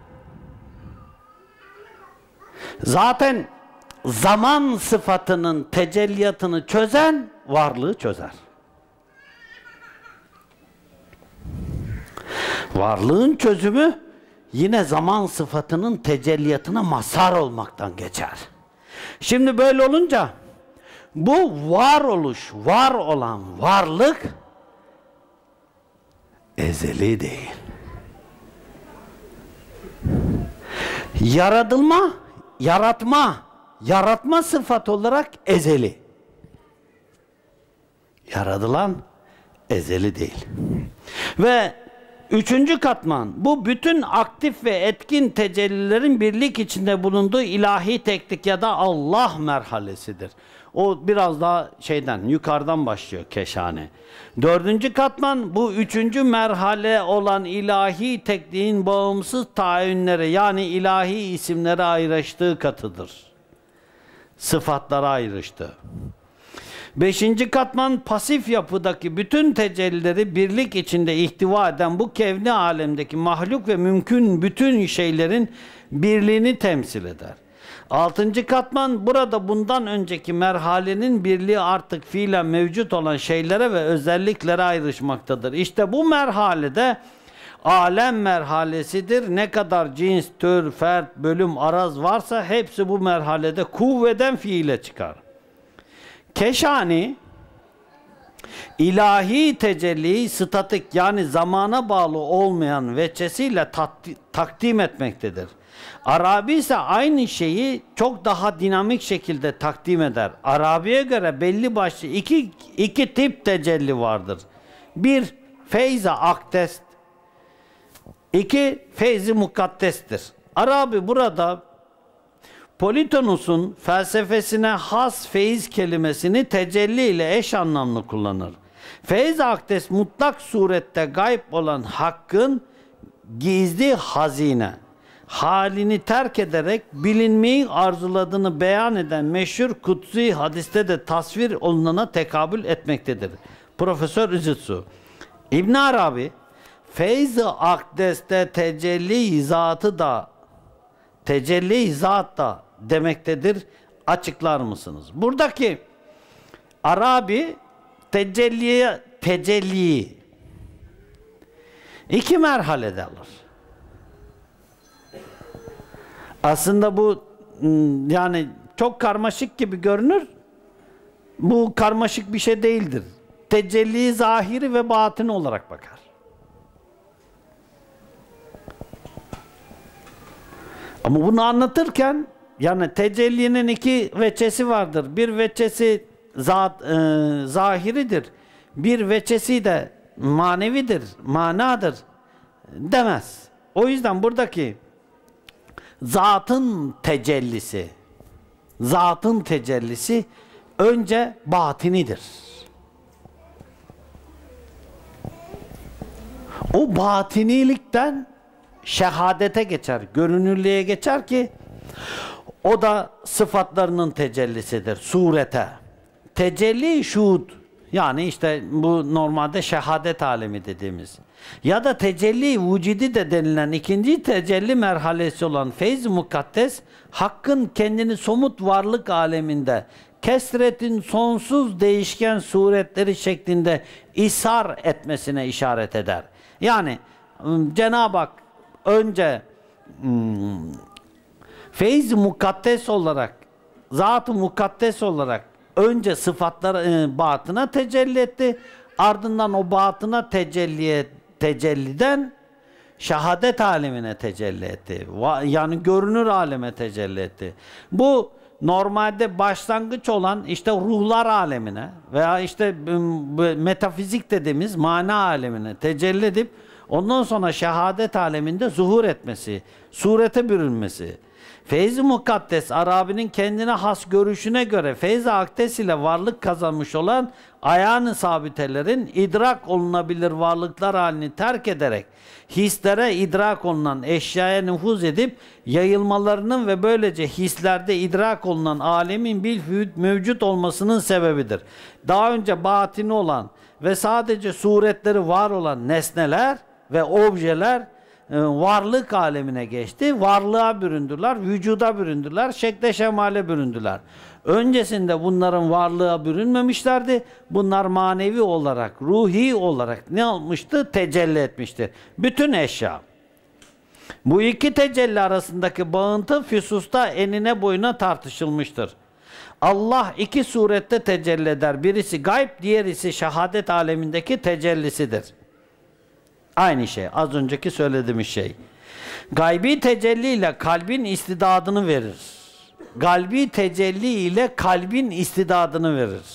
Zaten zaman sıfatının tecelliyatını çözen varlığı çözer. Varlığın çözümü yine zaman sıfatının tecelliyatına mazhar olmaktan geçer. Şimdi böyle olunca bu varoluş, var olan varlık ezeli değil. Yaratılma, yaratma, yaratma sıfat olarak ezeli. Yaratılan ezeli değil. Ve üçüncü katman, bu bütün aktif ve etkin tecellilerin birlik içinde bulunduğu ilahi teklik ya da Allah merhalesidir. O biraz daha şeyden, yukarıdan başlıyor Keşani. Dördüncü katman, bu üçüncü merhale olan ilahi tekliğin bağımsız tayinleri, yani ilahi isimlere ayrıştığı katıdır. Sıfatlara ayrıştı. Beşinci katman, pasif yapıdaki bütün tecellileri birlik içinde ihtiva eden bu kevni alemdeki mahluk ve mümkün bütün şeylerin birliğini temsil eder. Altıncı katman, burada bundan önceki merhalenin birliği artık fiilen mevcut olan şeylere ve özelliklere ayrışmaktadır. İşte bu merhalede alem merhalesidir. Ne kadar cins, tür, fert, bölüm, araz varsa hepsi bu merhalede kuvveden fiile çıkar. Keşani ilahi tecelliyi statik, yani zamana bağlı olmayan veçesiyle takdim etmektedir. Arabi ise aynı şeyi çok daha dinamik şekilde takdim eder. Arabi'ye göre belli başlı iki, iki tip tecelli vardır. Bir, feyz-i akdes. İki, feyz-i mukaddestir. Arabi burada Politonus'un felsefesine has feyiz kelimesini tecelli ile eş anlamlı kullanır. Feyz-i akdes mutlak surette gayb olan hakkın gizli hazine, halini terk ederek bilinmeyi arzuladığını beyan eden meşhur kutsi hadiste de tasvir olunana tekabül etmektedir. Profesör Üzütsu. İbn Arabi, feyz-i akdeste tecelli zatı da tecelli zat da demektedir. Açıklar mısınız? Buradaki Arabi tecelliye tecelliyi iki merhalede alır. Aslında bu yani çok karmaşık gibi görünür. Bu karmaşık bir şey değildir. Tecelli zahiri ve batini olarak bakar. Ama bunu anlatırken yani tecellinin iki veçesi vardır. Bir veçesi zat, e, zahiridir. Bir veçesi de manevidir, manadır demez. O yüzden buradaki zatın tecellisi, zatın tecellisi önce batinidir. O batinilikten şehadete geçer, görünürlüğe geçer ki o da sıfatlarının tecellisidir, surete. Tecelli şuhud, yani işte bu normalde şehadet alemi dediğimiz. Ya da tecelli vücidi de denilen ikinci tecelli merhalesi olan feyz-i mukaddes, hakkın kendini somut varlık aleminde kesretin sonsuz değişken suretleri şeklinde ishar etmesine işaret eder. Yani Cenab-ı Hak önce hmm, feyz-i mukaddes olarak, zat-ı mukaddes olarak önce sıfatlar e, batına tecelli etti. Ardından o batına tecelliye tecelliden şehadet alemine tecelli etti. Yani görünür aleme tecelli etti. Bu normalde başlangıç olan işte ruhlar alemine veya işte metafizik dediğimiz mana alemine tecelli edip ondan sonra şehadet aleminde zuhur etmesi, surete bürünmesi. Feyz-i mukaddes, Arabi'nin kendine has görüşüne göre feyz-i akdes ile varlık kazanmış olan ayağını sabitelerin idrak olunabilir varlıklar halini terk ederek hislere idrak olunan eşyaya nüfuz edip yayılmalarının ve böylece hislerde idrak olunan alemin bilfiil mevcut olmasının sebebidir. Daha önce batini olan ve sadece suretleri var olan nesneler ve objeler varlık alemine geçti. Varlığa büründüler, vücuda büründüler, şekle şemale büründüler. Öncesinde bunların varlığa bürünmemişlerdi. Bunlar manevi olarak, ruhi olarak ne olmuştu? Tecelli etmiştir. Bütün eşya. Bu iki tecelli arasındaki bağıntı füsusta enine boyuna tartışılmıştır. Allah iki surette tecelli eder. Birisi gayb, diğerisi şehadet alemindeki tecellisidir. Aynı şey. Az önceki söylediğimiz şey. Gaybi tecelli ile kalbin istidadını verir. Galbi tecelli ile kalbin istidadını verir.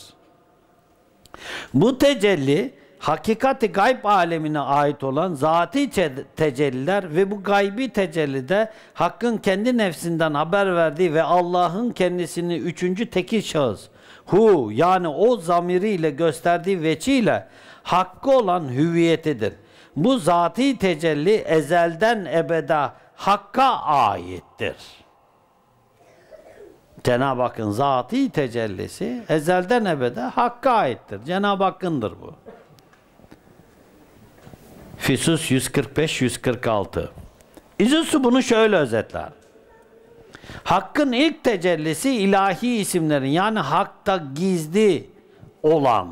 Bu tecelli hakikati gayb alemine ait olan zati tecelliler ve bu gaybi tecellide Hakk'ın kendi nefsinden haber verdiği ve Allah'ın kendisini üçüncü tekil şahıs hu yani o zamiriyle gösterdiği veçiyle Hakkı olan hüviyetidir. Bu zati tecelli ezelden ebede Hakk'a aittir. Cenab-ı Hakk'ın zati tecellisi ezelden ebede Hakk'a aittir. Cenab-ı Hakk'ındır bu. Füsus yüz kırk beş yüz kırk altı. İzusu bunu şöyle özetler. Hakkın ilk tecellisi ilahi isimlerin yani Hak'ta gizli olan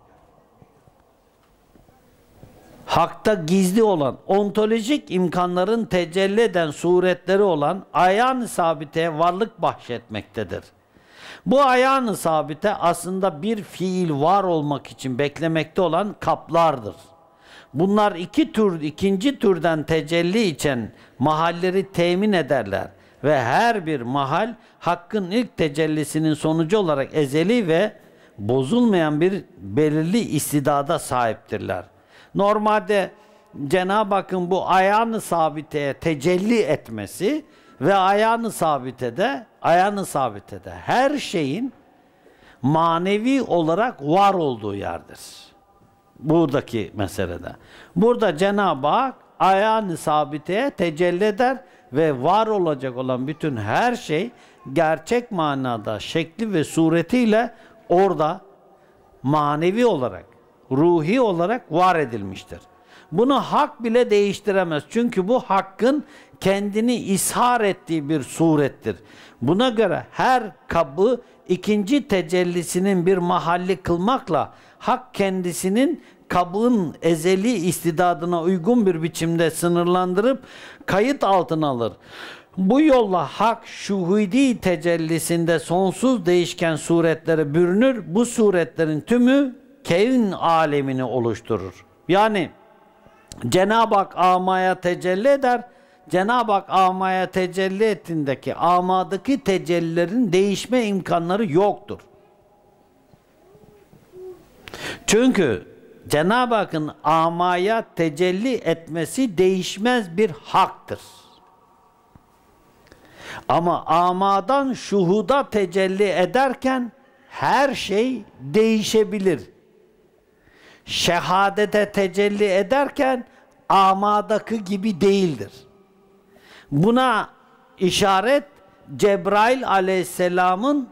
Hak'ta gizli olan ontolojik imkanların tecelli eden suretleri olan ayağın-ı sabiteye varlık bahşetmektedir. Bu ayağın-ı sabite aslında bir fiil var olmak için beklemekte olan kaplardır. Bunlar iki tür, ikinci türden tecelli için mahalleri temin ederler ve her bir mahal Hakk'ın ilk tecellisinin sonucu olarak ezeli ve bozulmayan bir belirli istidada sahiptirler. Normalde Cenab-ı Hakk'ın bu ayağını sabiteye tecelli etmesi ve ayağını sabitede, ayağını sabitede her şeyin manevi olarak var olduğu yerdir. Buradaki meselede. Burada Cenab-ı Hak ayağını sabiteye tecelli eder ve var olacak olan bütün her şey gerçek manada şekli ve suretiyle orada manevi olarak, ruhi olarak var edilmiştir. Bunu Hak bile değiştiremez. Çünkü bu Hakk'ın kendini ishar ettiği bir surettir. Buna göre her kabı ikinci tecellisinin bir mahalli kılmakla Hak kendisinin kabın ezeli istidadına uygun bir biçimde sınırlandırıp kayıt altına alır. Bu yolla Hak şuhudi tecellisinde sonsuz değişken suretlere bürünür. Bu suretlerin tümü kevn alemini oluşturur. Yani Cenab-ı Hak amaya tecelli eder. Cenab-ı Hak amaya tecelli ettiğindeki amadaki tecellilerin değişme imkanları yoktur. Çünkü Cenab-ı Hakk'ın amaya tecelli etmesi değişmez bir haktır. Ama amadan şuhuda tecelli ederken her şey değişebilir. Şehadete tecelli ederken amadaki gibi değildir. Buna işaret Cebrail aleyhisselamın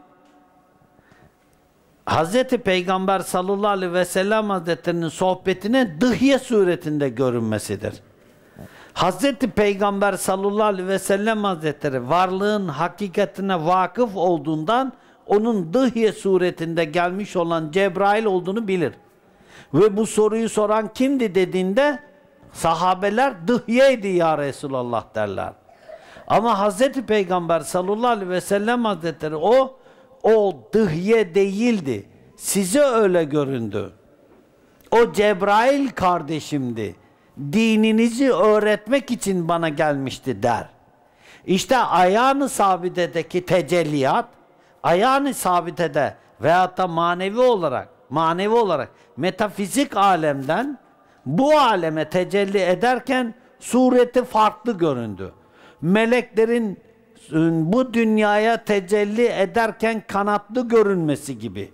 Hazreti Peygamber sallallahu aleyhi ve sellem Hazretleri'nin sohbetine dıhye suretinde görünmesidir. Hazreti Peygamber sallallahu aleyhi ve sellem Hazretleri varlığın hakikatine vakıf olduğundan onun dıhye suretinde gelmiş olan Cebrail olduğunu bilir. Ve bu soruyu soran kimdi dediğinde sahabeler dıhyeydi ya Resulallah derler. Ama Hazreti Peygamber sallallahu aleyhi ve sellem Hazretleri o o dıhye değildi. Size öyle göründü. O Cebrail kardeşimdi. Dininizi öğretmek için bana gelmişti der. İşte ayağını sabitedeki tecelliyat, ayağını sabitede veyahut da manevi olarak, manevi olarak metafizik alemden bu aleme tecelli ederken sureti farklı göründü. Meleklerin bu dünyaya tecelli ederken kanatlı görünmesi gibi.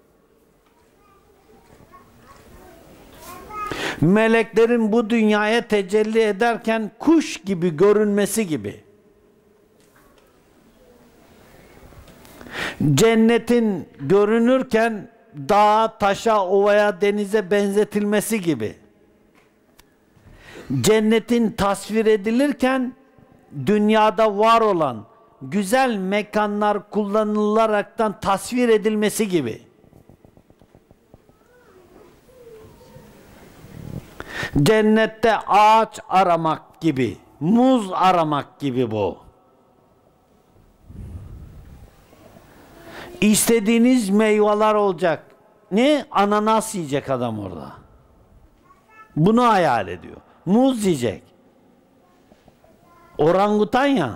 Meleklerin bu dünyaya tecelli ederken kuş gibi görünmesi gibi. Cennetin görünürken dağa, taşa, ovaya, denize benzetilmesi gibi. Cennetin tasvir edilirken dünyada var olan güzel mekanlar kullanılaraktan tasvir edilmesi gibi. Cennette ağaç aramak gibi Muz aramak gibi bu. İstediğiniz meyveler olacak. Ne? Ananas yiyecek adam orada. Bunu hayal ediyor. Muz yiyecek. Orangutan ya.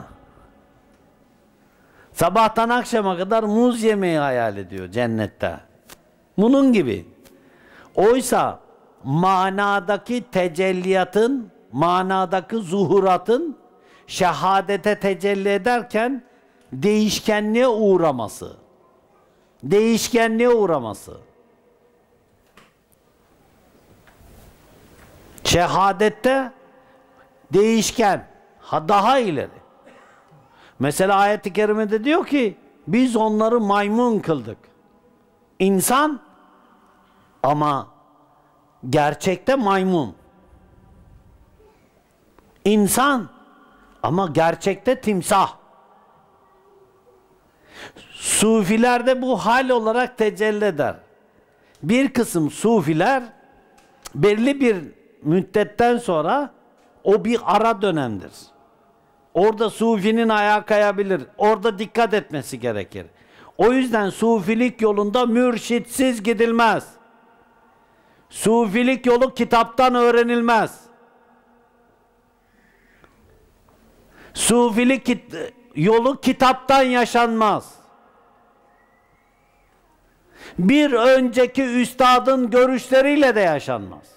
Sabahtan akşama kadar muz yemeyi hayal ediyor cennette. Bunun gibi. Oysa manadaki tecelliyatın, manadaki zuhuratın şehadete tecelli ederken değişkenliğe uğraması. Değişkenliğe uğraması. Şehadette değişken, ha daha ileri. Mesela ayet-i kerimede diyor ki biz onları maymun kıldık. İnsan ama gerçekte maymun. İnsan ama gerçekte timsah. Sufilerde bu hal olarak tecelli eder. Bir kısım sufiler belli bir müddetten sonra o bir ara dönemdir. Orada sufinin ayağı kayabilir. Orada dikkat etmesi gerekir. O yüzden sufilik yolunda mürşitsiz gidilmez. Sufilik yolu kitaptan öğrenilmez. Sufilik kit yolu kitaptan yaşanmaz. Bir önceki üstadın görüşleriyle de yaşanmaz.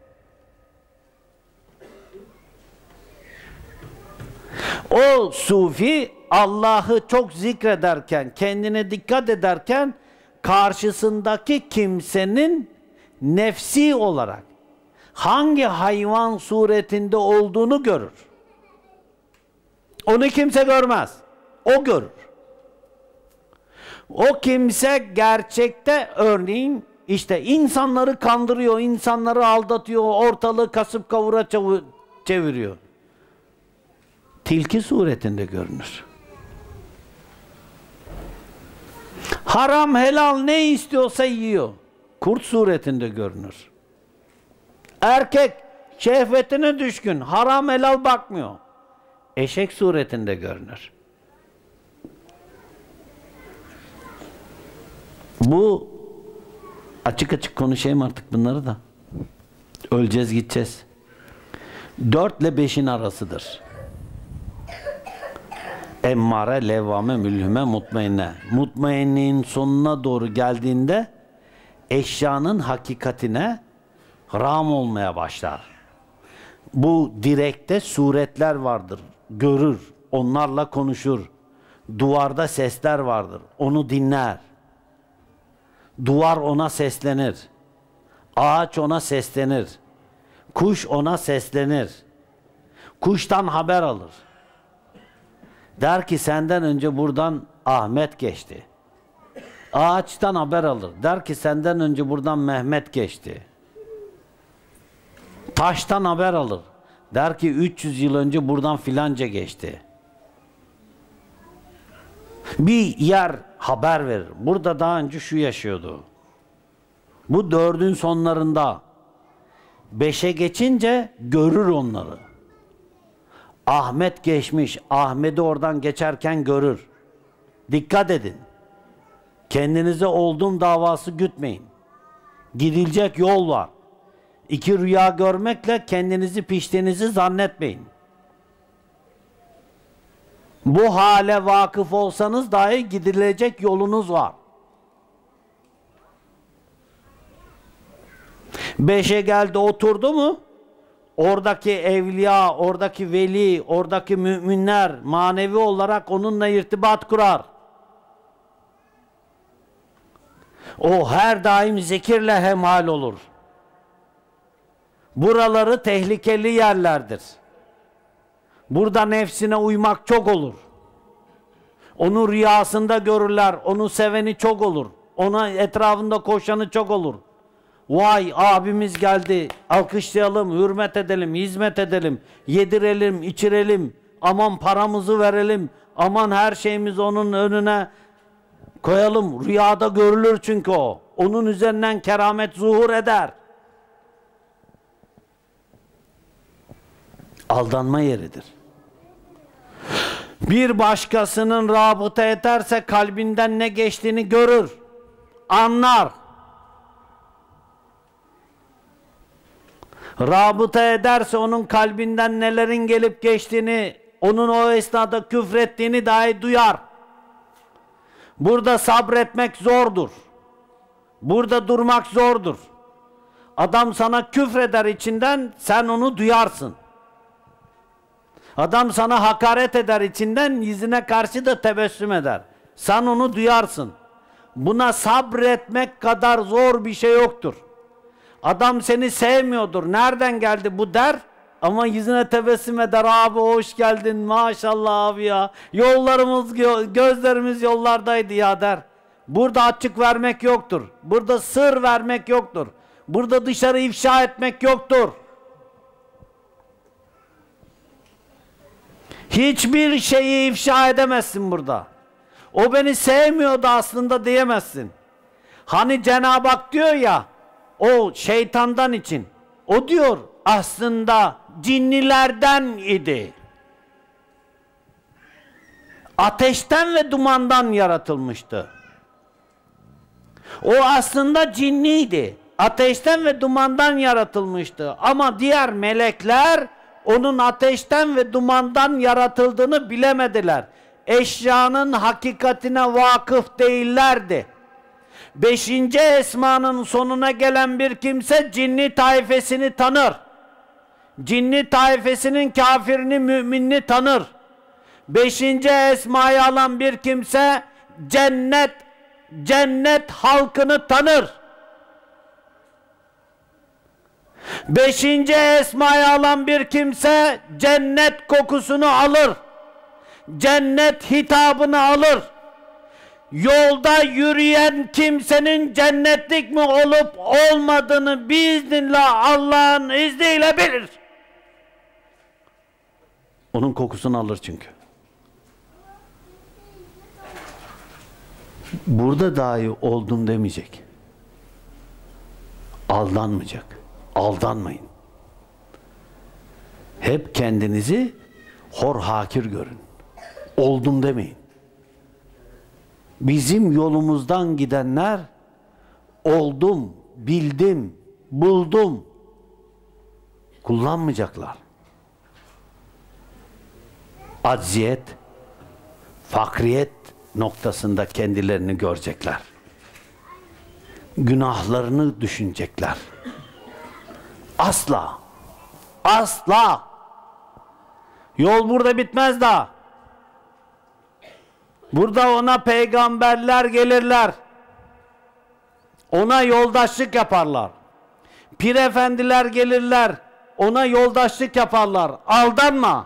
O sufi Allah'ı çok zikrederken, kendine dikkat ederken karşısındaki kimsenin nefsi olarak hangi hayvan suretinde olduğunu görür. Onu kimse görmez. O görür. O kimse gerçekte örneğin işte insanları kandırıyor, insanları aldatıyor, ortalığı kasıp kavura çeviriyor. Tilki suretinde görünür. Haram helal ne istiyorsa yiyor. Kurt suretinde görünür. Erkek şehvetine düşkün, haram helal bakmıyor. Eşek suretinde görünür. Bu açık açık konuşayım artık bunları da. Öleceğiz gideceğiz. Dört ile beşin arasıdır. Emmare, levvame, mülhüme, mutmainne. Mutmainliğin sonuna doğru geldiğinde eşyanın hakikatine ram olmaya başlar. Bu direkte suretler vardır. Görür, onlarla konuşur. Duvarda sesler vardır. Onu dinler. Duvar ona seslenir. Ağaç ona seslenir. Kuş ona seslenir. Kuştan haber alır. Der ki senden önce buradan Ahmet geçti. Ağaçtan haber alır. Der ki senden önce buradan Mehmet geçti. Taştan haber alır. Der ki üç yüz yıl önce buradan filanca geçti. Bir yer haber verir. Burada daha önce şu yaşıyordu. Bu dördün sonlarında. Beşe geçince görür onları. Ahmet geçmiş. Ahmet'i oradan geçerken görür. Dikkat edin. Kendinize oldum davası gütmeyin. Gidilecek yol var. İki rüya görmekle kendinizi piştiğinizi zannetmeyin. Bu hale vakıf olsanız dahi gidilecek yolunuz var. Beşe geldi oturdu mu? Oradaki evliya, oradaki veli, oradaki müminler manevi olarak onunla irtibat kurar. O her daim zikirle hemhal olur. Buraları tehlikeli yerlerdir. Burada nefsine uymak çok olur. Onu rüyasında görürler, onu seveni çok olur. Ona etrafında koşanı çok olur. Vay abimiz geldi, alkışlayalım, hürmet edelim, hizmet edelim, yedirelim, içirelim, aman paramızı verelim, aman her şeyimizi onun önüne koyalım. Rüyada görülür çünkü o. Onun üzerinden keramet zuhur eder. Aldanma yeridir. Bir başkasının rabıta ederse kalbinden ne geçtiğini görür, anlar. Rabıta ederse onun kalbinden nelerin gelip geçtiğini, onun o esnada küfrettiğini dahi duyar. Burada sabretmek zordur. Burada durmak zordur. Adam sana küfreder içinden, sen onu duyarsın. Adam sana hakaret eder içinden, yüzüne karşı da tebessüm eder. Sen onu duyarsın. Buna sabretmek kadar zor bir şey yoktur. Adam seni sevmiyordur. Nereden geldi bu der. Ama yüzüne tebessüm eder. Abi hoş geldin. Maşallah abi ya. Yollarımız, gözlerimiz yollardaydı ya der. Burada açık vermek yoktur. Burada sır vermek yoktur. Burada dışarı ifşa etmek yoktur. Hiçbir şeyi ifşa edemezsin burada. O beni sevmiyordu aslında diyemezsin. Hani Cenab-ı Hak diyor ya, o şeytandan için. O diyor aslında cinnilerden idi. Ateşten ve dumandan yaratılmıştı. O aslında cinniydi. Ateşten ve dumandan yaratılmıştı. Ama diğer melekler onun ateşten ve dumandan yaratıldığını bilemediler. Eşyanın hakikatine vakıf değillerdi. Beşinci esmanın sonuna gelen bir kimse cinni taifesini tanır. Cinni taifesinin kafirini, müminini tanır. Beşinci esmayı alan bir kimse cennet, cennet halkını tanır. Beşinci esmayı alan bir kimse cennet kokusunu alır. Cennet hitabını alır. Yolda yürüyen kimsenin cennetlik mi olup olmadığını biiznillah Allah'ın izniyle bilir. Onun kokusunu alır çünkü. Burada dahi oldum demeyecek. Aldanmayacak. Aldanmayın. Hep kendinizi hor hakir görün. Oldum demeyin. Bizim yolumuzdan gidenler oldum, bildim, buldum kullanmayacaklar. Acziyet, fakriyet noktasında kendilerini görecekler. Günahlarını düşünecekler. Asla, asla. Yol burada bitmez daha. Burada ona peygamberler gelirler. Ona yoldaşlık yaparlar. Pir efendiler gelirler. Ona yoldaşlık yaparlar. Aldanma.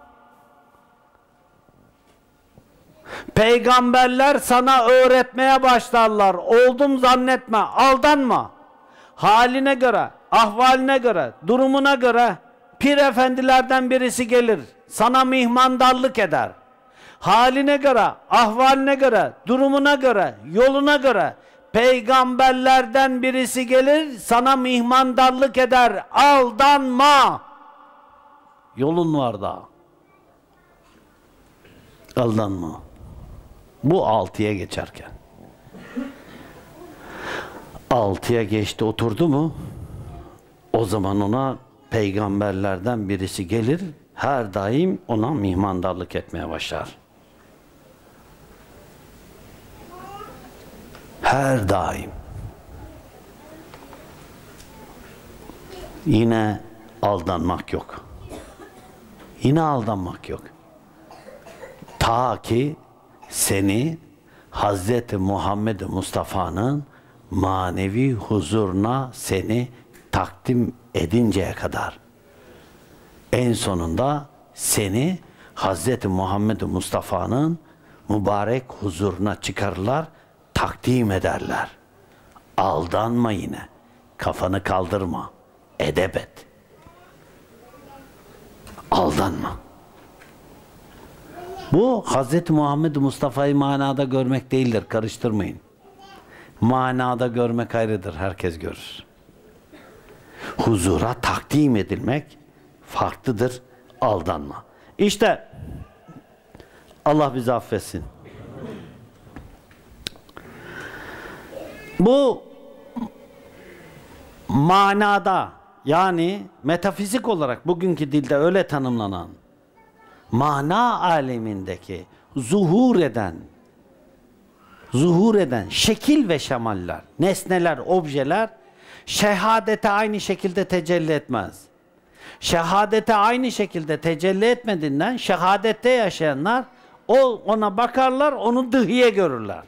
Peygamberler sana öğretmeye başlarlar. Oldum zannetme. Aldanma. Haline göre, ahvaline göre, durumuna göre pir efendilerden birisi gelir. Sana mihmandarlık eder. Haline göre, ahvaline göre, durumuna göre, yoluna göre peygamberlerden birisi gelir, sana mihmandarlık eder. Aldanma. Yolun var daha. Aldanma. Bu altıya geçerken. Altıya geçti, oturdu mu? O zaman ona peygamberlerden birisi gelir, her daim ona mihmandarlık etmeye başlar. Her daim. Yine aldanmak yok. Yine aldanmak yok. Ta ki seni Hazreti Muhammed Mustafa'nın manevi huzuruna seni takdim edinceye kadar. En sonunda seni Hazreti Muhammed Mustafa'nın mübarek huzuruna çıkarırlar, takdim ederler. Aldanma yine. Kafanı kaldırma. Edep et. Aldanma. Bu Hazreti Muhammed Mustafa'yı manada görmek değildir. Karıştırmayın. Manada görmek ayrıdır. Herkes görür. Huzura takdim edilmek farklıdır. Aldanma. İşte Allah bizi affetsin. Bu manada, yani metafizik olarak bugünkü dilde öyle tanımlanan mana alemindeki zuhur eden zuhur eden şekil ve şemaller, nesneler, objeler şehadete aynı şekilde tecelli etmez. Şehadete aynı şekilde tecelli etmediğinden şehadette yaşayanlar o ona bakarlar, onu dıhiye görürler.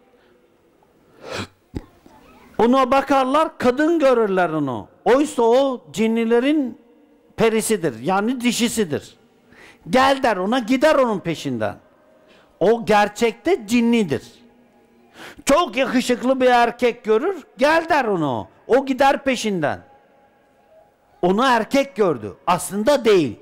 Ona bakarlar, kadın görürler onu. Oysa o cinnilerin perisidir. Yani dişisidir. Gel der ona, gider onun peşinden. O gerçekte cinnidir. Çok yakışıklı bir erkek görür, gel der onu. O gider peşinden. Onu erkek gördü. Aslında değil.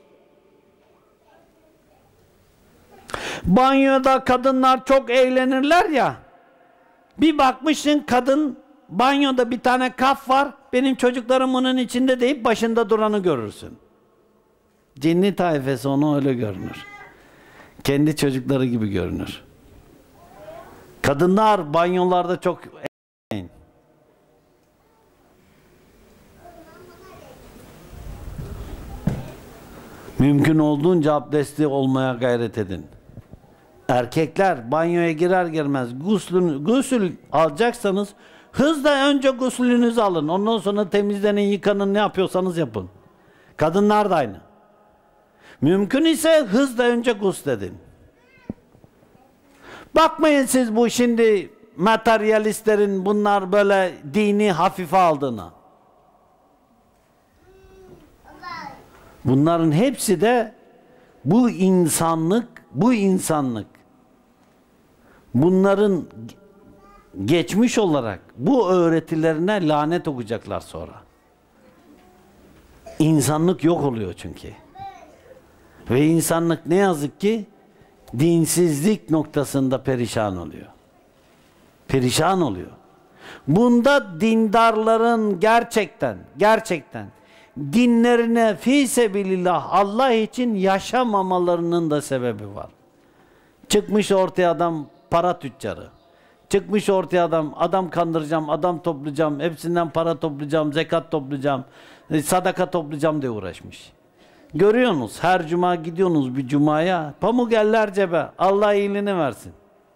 Banyoda kadınlar çok eğlenirler ya. Bir bakmışsın kadın banyoda bir tane kaf var. Benim çocuklarım bunun içinde deyip başında duranı görürsün. Cinni tayfesi onu öyle görünür. Kendi çocukları gibi görünür. Kadınlar banyolarda çok eğlenin. Mümkün olduğunca abdestli olmaya gayret edin. Erkekler banyoya girer girmez gusül, gusül alacaksanız hızla önce gusülünüzü alın. Ondan sonra temizlenin, yıkanın, ne yapıyorsanız yapın. Kadınlar da aynı. Mümkün ise hızla önce gusledin. Bakmayın siz bu şimdi materyalistlerin bunlar böyle dini hafife aldığına. Bunların hepsi de bu insanlık, bu insanlık bunların geçmiş olarak bu öğretilerine lanet okuyacaklar sonra. İnsanlık yok oluyor çünkü. Ve insanlık ne yazık ki dinsizlik noktasında perişan oluyor. Perişan oluyor. Bunda dindarların gerçekten, gerçekten dinlerine fî sebilillah Allah için yaşamamalarının da sebebi var. Çıkmış ortaya adam para tüccarı. Çıkmış ortaya adam, adam kandıracağım, adam toplayacağım, hepsinden para toplayacağım, zekat toplayacağım, sadaka toplayacağım diye uğraşmış. Görüyorsunuz, her cuma gidiyorsunuz bir cumaya, pamuk eller cebe, Allah iyiliğini versin.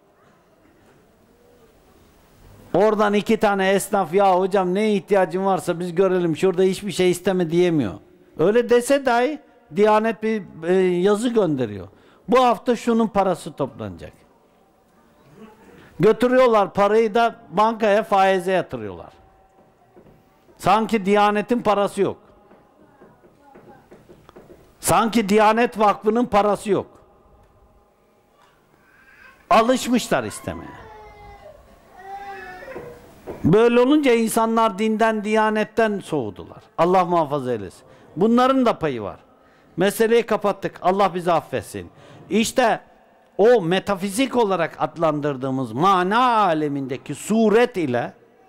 Oradan iki tane esnaf, ya hocam ne ihtiyacın varsa biz görelim, şurada hiçbir şey isteme diyemiyor. Öyle dese dahi Diyanet bir e, yazı gönderiyor. Bu hafta şunun parası toplanacak. Götürüyorlar parayı da bankaya faize yatırıyorlar. Sanki Diyanet'in parası yok. Sanki Diyanet Vakfı'nın parası yok. Alışmışlar istemeye. Böyle olunca insanlar dinden, diyanetten soğudular. Allah muhafaza eylesin. Bunların da payı var. Meseleyi kapattık. Allah bizi affetsin. İşte o metafizik olarak adlandırdığımız mana alemindeki suret ile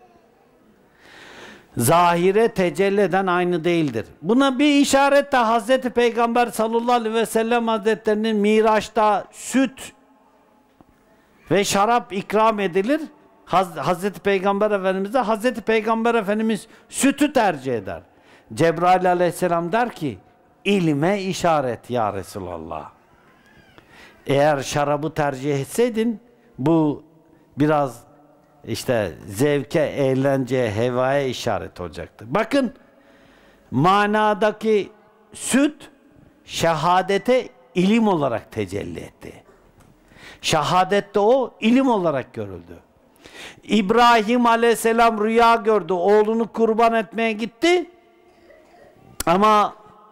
zahire tecelli eden aynı değildir. Buna bir işaret de Hazreti Peygamber sallallahu aleyhi ve sellem Hazretlerinin Miraç'ta süt ve şarap ikram edilir. Haz Hazreti Peygamber Efendimiz'e Hazreti Peygamber Efendimiz sütü tercih eder. Cebrail aleyhisselam der ki ilme işaret ya Resulallah. Eğer şarabı tercih etseydin bu biraz işte zevke, eğlenceye, hevaya işaret olacaktı. Bakın manadaki süt şehadete ilim olarak tecelli etti. Şehadette o ilim olarak görüldü. İbrahim aleyhisselam rüya gördü. Oğlunu kurban etmeye gitti. Ama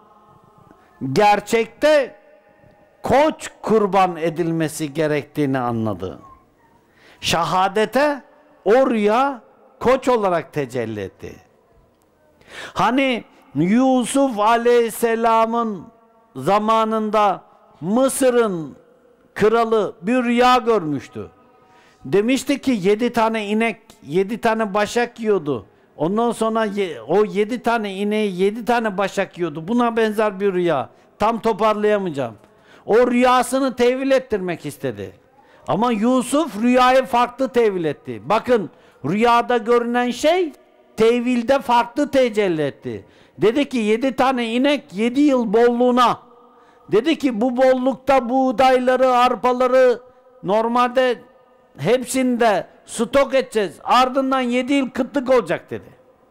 gerçekte koç kurban edilmesi gerektiğini anladı. Şehadete o rüya koç olarak tecelli etti. Hani Yusuf aleyhisselamın zamanında Mısır'ın kralı bir rüya görmüştü. Demişti ki yedi tane inek, yedi tane başak yiyordu. Ondan sonra ye, o yedi tane ineği, yedi tane başak yiyordu. Buna benzer bir rüya. Tam toparlayamayacağım. O rüyasını tevil ettirmek istedi. Ama Yusuf rüyayı farklı tevil etti. Bakın rüyada görünen şey tevilde farklı tecelli etti. Dedi ki yedi tane inek yedi yıl bolluğuna. Dedi ki bu bollukta buğdayları, arpaları normalde hepsini de stok edeceğiz. Ardından yedi yıl kıtlık olacak dedi.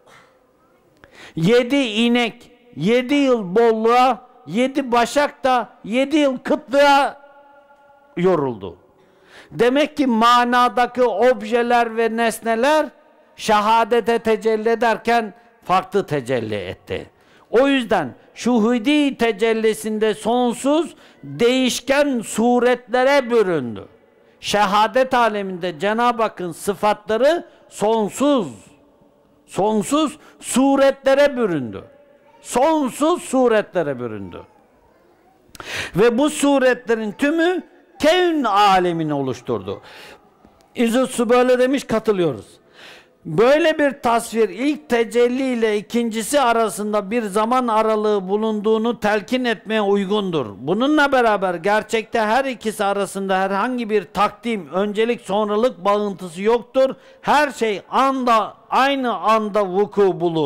Yedi inek yedi yıl bolluğa, yedi başak da yedi yıl kıtlığa yoruldu. Demek ki manadaki objeler ve nesneler şehadete tecelli ederken farklı tecelli etti. O yüzden şuhudi tecellisinde sonsuz değişken suretlere büründü. Şehadet aleminde Cenab-ı Hakk'ın sıfatları sonsuz, sonsuz suretlere büründü. Sonsuz suretlere büründü. Ve bu suretlerin tümü kevn alemini oluşturdu. İzzet böyle demiş, katılıyoruz. Böyle bir tasvir ilk tecelli ile ikincisi arasında bir zaman aralığı bulunduğunu telkin etmeye uygundur. Bununla beraber gerçekte her ikisi arasında herhangi bir takdim, öncelik, sonralık bağıntısı yoktur. Her şey anda, aynı anda vuku bulur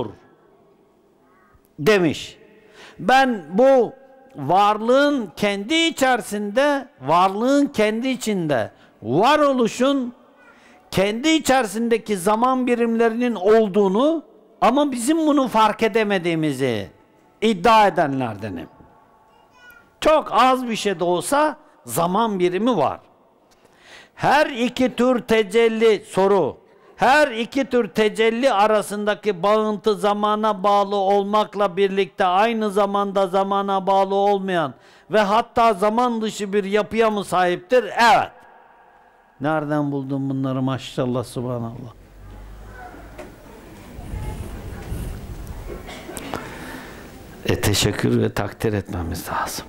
demiş. Ben bu varlığın kendi içerisinde, varlığın kendi içinde, varoluşun kendi içerisindeki zaman birimlerinin olduğunu ama bizim bunu fark edemediğimizi iddia edenlerdenim. Çok az bir şey de olsa zaman birimi var. Her iki tür tecelli soru, her iki tür tecelli arasındaki bağıntı zamana bağlı olmakla birlikte aynı zamanda zamana bağlı olmayan ve hatta zaman dışı bir yapıya mı sahiptir? Evet. Nereden buldun bunları maşallah, subhanallah. E teşekkür ve takdir etmemiz lazım.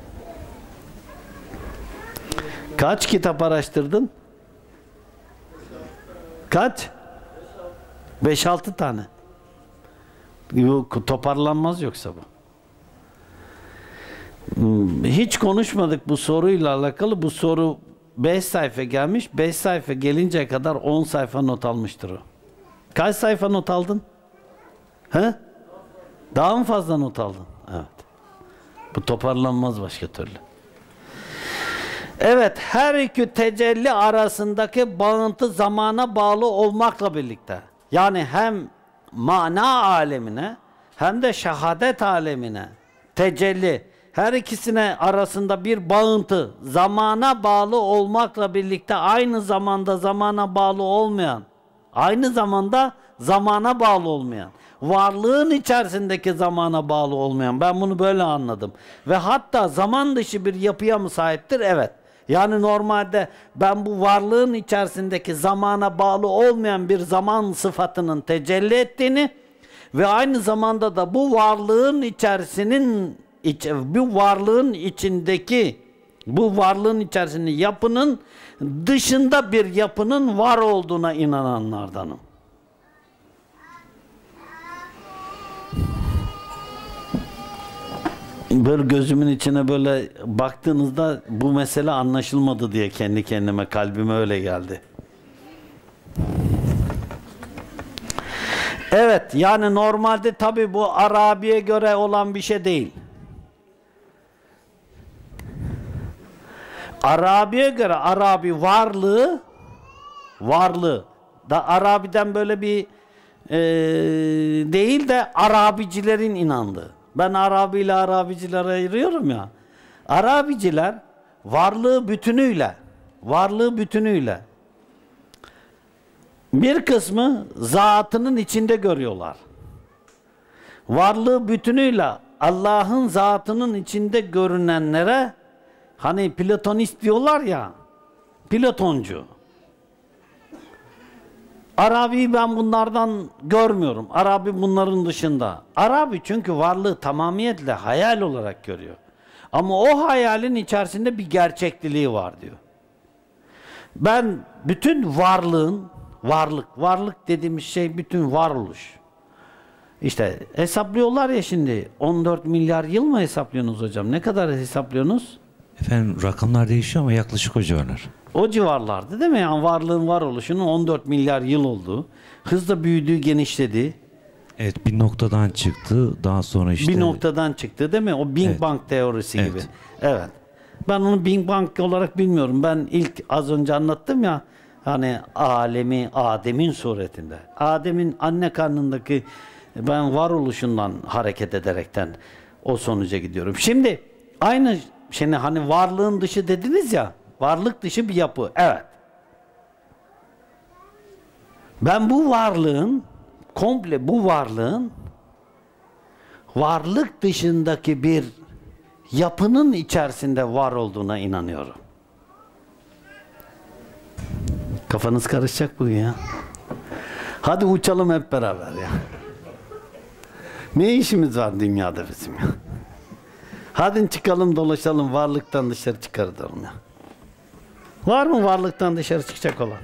Kaç kitap araştırdın? Kaç? Beş altı tane. Yok, toparlanmaz yoksa bu. Hiç konuşmadık bu soruyla alakalı. Bu soru beş sayfa gelmiş. beş sayfa gelinceye kadar on sayfa not almıştır o. Kaç sayfa not aldın? He? Daha mı fazla not aldın? Evet. Bu toparlanmaz başka türlü. Evet, her iki tecelli arasındaki bağıntı zamana bağlı olmakla birlikte, yani hem mana alemine hem de şehadet alemine tecelli, her ikisine arasında bir bağıntı zamana bağlı olmakla birlikte aynı zamanda zamana bağlı olmayan, aynı zamanda zamana bağlı olmayan, varlığın içerisindeki zamana bağlı olmayan, ben bunu böyle anladım. Ve hatta zaman dışı bir yapıya mı sahiptir? Evet. Yani normalde ben bu varlığın içerisindeki zamana bağlı olmayan bir zaman sıfatının tecelli ettiğini ve aynı zamanda da bu varlığın içerisinin iç, bu varlığın içindeki bu varlığın içerisinde yapının dışında bir yapının var olduğuna inananlardanım. Böyle gözümün içine böyle baktığınızda bu mesele anlaşılmadı diye kendi kendime, kalbime öyle geldi. Evet, yani normalde tabi bu Arabi'ye göre olan bir şey değil. Arabi'ye göre Arabi varlığı varlığı da Arabi'den böyle bir e, değil de Arabicilerin inandığı. Ben Arabi ile Arabicilere ayırıyorum ya. Arabiciler varlığı bütünüyle, varlığı bütünüyle bir kısmı zatının içinde görüyorlar. Varlığı bütünüyle Allah'ın zatının içinde görünenlere, hani Platonist diyorlar ya, Platoncu. Arabi ben bunlardan görmüyorum. Arabi bunların dışında. Arabi çünkü varlığı tamamiyetle hayal olarak görüyor. Ama o hayalin içerisinde bir gerçekliliği var diyor. Ben bütün varlığın, varlık, varlık dediğimiz şey bütün varoluş. İşte hesaplıyorlar ya şimdi, on dört milyar yıl mı hesaplıyorsunuz hocam? Ne kadar hesaplıyorsunuz? Efendim rakamlar değişiyor ama yaklaşık o civarlar. O civarlarda değil mi? Yani varlığın varoluşunun on dört milyar yıl olduğu, hızla büyüdüğü, genişledi. Evet, bir noktadan çıktı. Daha sonra işte... Bir noktadan çıktı değil mi? O Big Evet. Bang teorisi Evet. gibi. Evet. Ben onu Big Bang olarak bilmiyorum. Ben ilk az önce anlattım ya, hani alemi Adem'in suretinde. Adem'in anne karnındaki ben varoluşundan hareket ederekten o sonuca gidiyorum. Şimdi aynı şimdi hani varlığın dışı dediniz ya, varlık dışı bir yapı. Evet. Ben bu varlığın komple bu varlığın varlık dışındaki bir yapının içerisinde var olduğuna inanıyorum. Kafanız karışacak bugün ya. Hadi uçalım hep beraber ya. Ne işimiz var dünyada bizim ya? Hadi çıkalım dolaşalım, varlıktan dışarı çıkartalım ya. Var mı varlıktan dışarı çıkacak olan?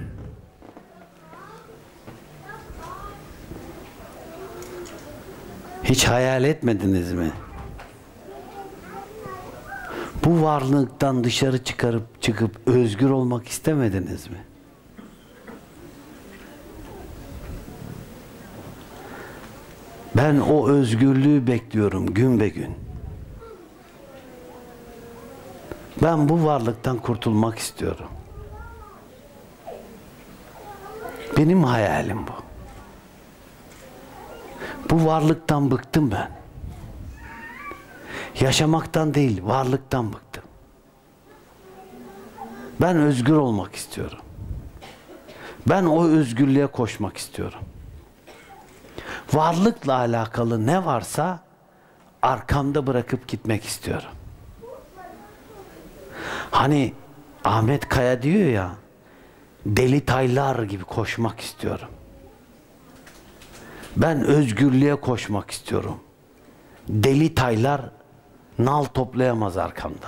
Hiç hayal etmediniz mi? Bu varlıktan dışarı çıkarıp çıkıp özgür olmak istemediniz mi? Ben o özgürlüğü bekliyorum gün be gün. Ben bu varlıktan kurtulmak istiyorum. Benim hayalim bu. Bu varlıktan bıktım ben. Yaşamaktan değil, varlıktan bıktım. Ben özgür olmak istiyorum. Ben o özgürlüğe koşmak istiyorum. Varlıkla alakalı ne varsa arkamda bırakıp gitmek istiyorum. Hani Ahmet Kaya diyor ya, deli taylar gibi koşmak istiyorum. Ben özgürlüğe koşmak istiyorum. Deli taylar nal toplayamaz arkamda.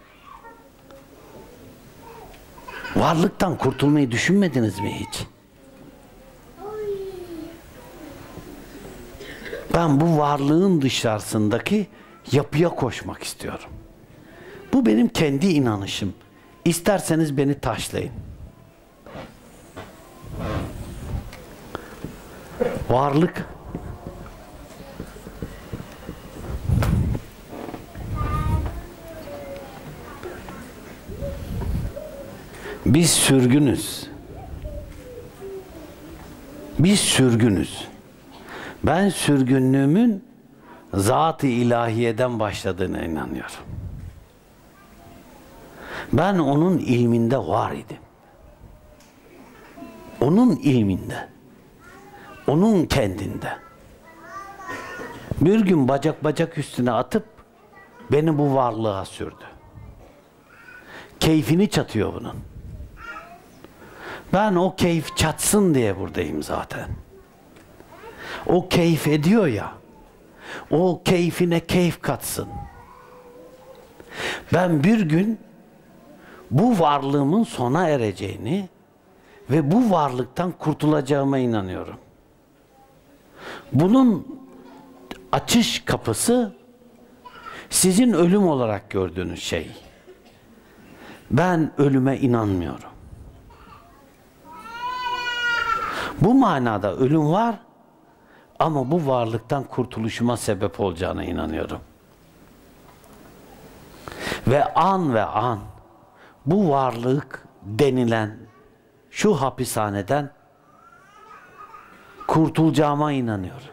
Varlıktan kurtulmayı düşünmediniz mi hiç? Ben bu varlığın dışarısındaki yapıya koşmak istiyorum. Bu benim kendi inanışım. İsterseniz beni taşlayın. Varlık biz sürgünüz. Biz sürgünüz. Ben sürgünlüğümün zat-ı ilahiyeden başladığına inanıyorum. Ben onun ilminde var idim. Onun ilminde. Onun kendinde. Bir gün bacak bacak üstüne atıp beni bu varlığa sürdü. Keyfini çatıyor bunun. Ben o keyif çatsın diye buradayım zaten. O keyif ediyor ya, o keyfine keyif katsın. Ben bir gün bu varlığımın sona ereceğini ve bu varlıktan kurtulacağıma inanıyorum. Bunun açış kapısı sizin ölüm olarak gördüğünüz şey. Ben ölüme inanmıyorum. Bu manada ölüm var ama bu varlıktan kurtuluşuma sebep olacağına inanıyorum. Ve an ve an bu varlık denilen şu hapishaneden kurtulacağıma inanıyorum.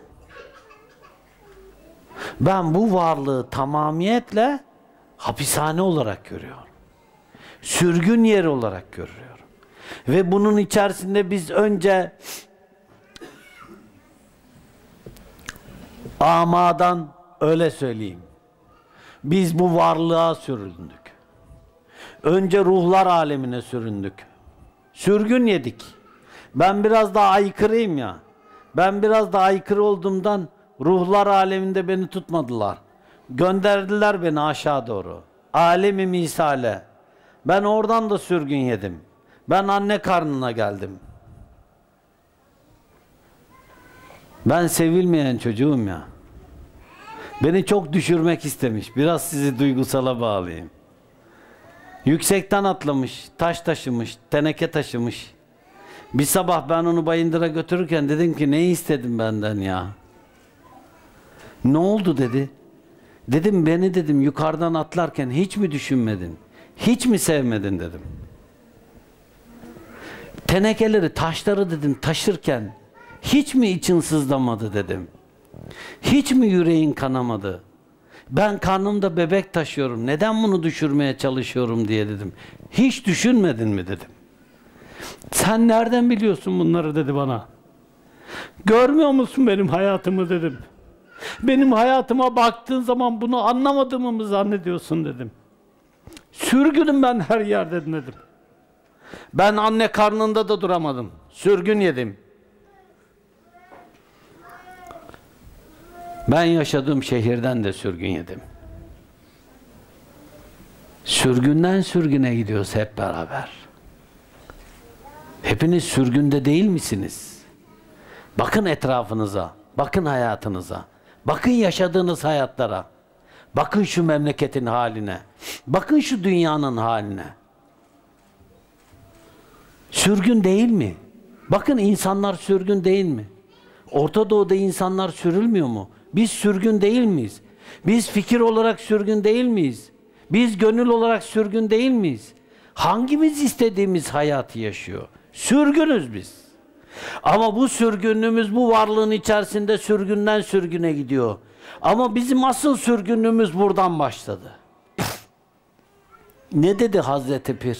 Ben bu varlığı tamamiyetle hapishane olarak görüyorum. Sürgün yeri olarak görüyorum. Ve bunun içerisinde biz önce amadan, öyle söyleyeyim, biz bu varlığa süründük. Önce ruhlar alemine süründük. Sürgün yedik. Ben biraz daha aykırıyım ya. Ben biraz daha aykırı olduğumdan ruhlar aleminde beni tutmadılar. Gönderdiler beni aşağı doğru. Alemi misale. Ben oradan da sürgün yedim. Ben anne karnına geldim. Ben sevilmeyen çocuğum ya. Beni çok düşürmek istemiş. Biraz sizi duygusala bağlayayım. Yüksekten atlamış, taş taşımış, teneke taşımış. Bir sabah ben onu Bayındır'a götürürken dedim ki ne istedin benden ya? Ne oldu dedi. Dedim beni dedim yukarıdan atlarken hiç mi düşünmedin? Hiç mi sevmedin dedim. Tenekeleri, taşları dedim taşırken hiç mi için sızlamadı dedim. Hiç mi yüreğin kanamadı? Ben karnımda bebek taşıyorum. Neden bunu düşürmeye çalışıyorum diye dedim. Hiç düşünmedin mi dedim. Sen nereden biliyorsun bunları dedi bana. Görmüyor musun benim hayatımı dedim. Benim hayatıma baktığın zaman bunu anlamadığımı mı zannediyorsun dedim. Sürgünüm ben her yerde dedim. Ben anne karnında da duramadım. Sürgün yedim. Ben yaşadığım şehirden de sürgün yedim. Sürgünden sürgüne gidiyoruz hep beraber. Hepiniz sürgünde değil misiniz? Bakın etrafınıza, bakın hayatınıza, bakın yaşadığınız hayatlara, bakın şu memleketin haline, bakın şu dünyanın haline. Sürgün değil mi? Bakın insanlar sürgün değil mi? Orta Doğu'da insanlar sürülmüyor mu? Biz sürgün değil miyiz? Biz fikir olarak sürgün değil miyiz? Biz gönül olarak sürgün değil miyiz? Hangimiz istediğimiz hayatı yaşıyor? Sürgünüz biz. Ama bu sürgünlüğümüz bu varlığın içerisinde sürgünden sürgüne gidiyor. Ama bizim asıl sürgünlüğümüz buradan başladı. Ne dedi Hazreti Pir?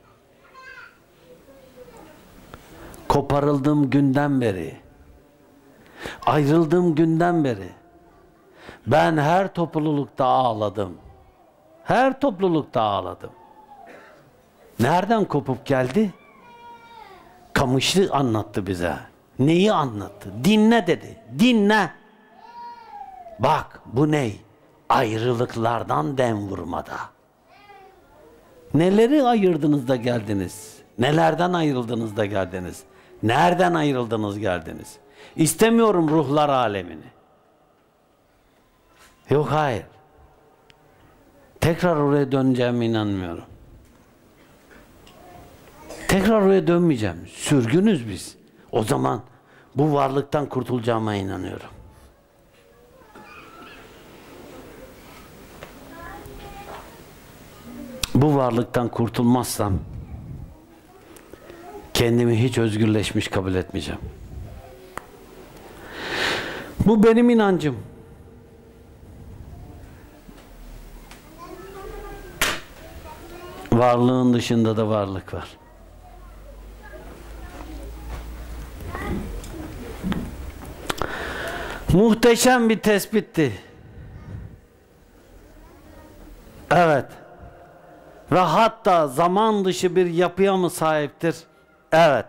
Koparıldığım günden beri, ayrıldığım günden beri ben her toplulukta ağladım. Her toplulukta ağladım. Nereden kopup geldi? Kamışlı anlattı bize. Neyi anlattı? Dinle dedi. Dinle. Bak bu ney? Ayrılıklardan dem vurmada. Neleri ayırdınız da geldiniz? Nelerden ayrıldınız da geldiniz? Nereden ayrıldınız geldiniz? İstemiyorum ruhlar alemini. Yok hayır. Tekrar oraya döneceğime inanmıyorum. Tekrar oraya dönmeyeceğim. Sürgünüz biz. O zaman bu varlıktan kurtulacağıma inanıyorum. Bu varlıktan kurtulmazsam kendimi hiç özgürleşmiş kabul etmeyeceğim. Bu benim inancım. Varlığın dışında da varlık var. Muhteşem bir tespitti. Evet. Ve hatta zaman dışı bir yapıya mı sahiptir? Evet.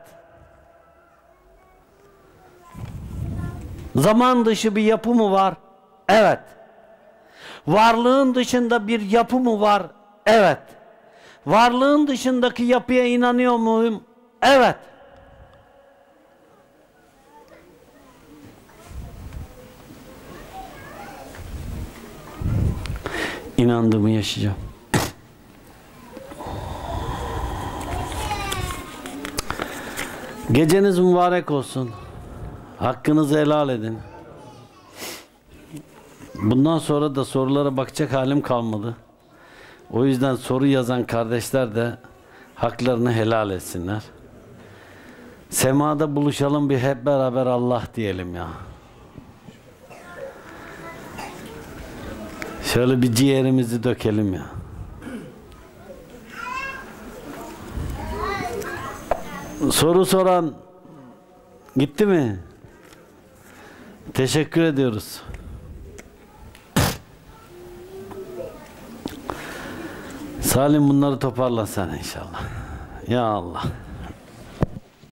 Zaman dışı bir yapı mı var? Evet. Varlığın dışında bir yapı mı var? Evet. Varlığın dışındaki yapıya inanıyor muyum? Evet. İnandığımı yaşayacağım. Geceniz mübarek olsun. Hakkınızı helal edin. Bundan sonra da sorulara bakacak halim kalmadı. O yüzden soru yazan kardeşler de haklarını helal etsinler. Semada buluşalım, bir hep beraber Allah diyelim ya. Şöyle bir ciğerimizi dökelim ya. Soru soran gitti mi? Teşekkür ediyoruz. Salim bunları toparla sen inşallah. Ya Allah.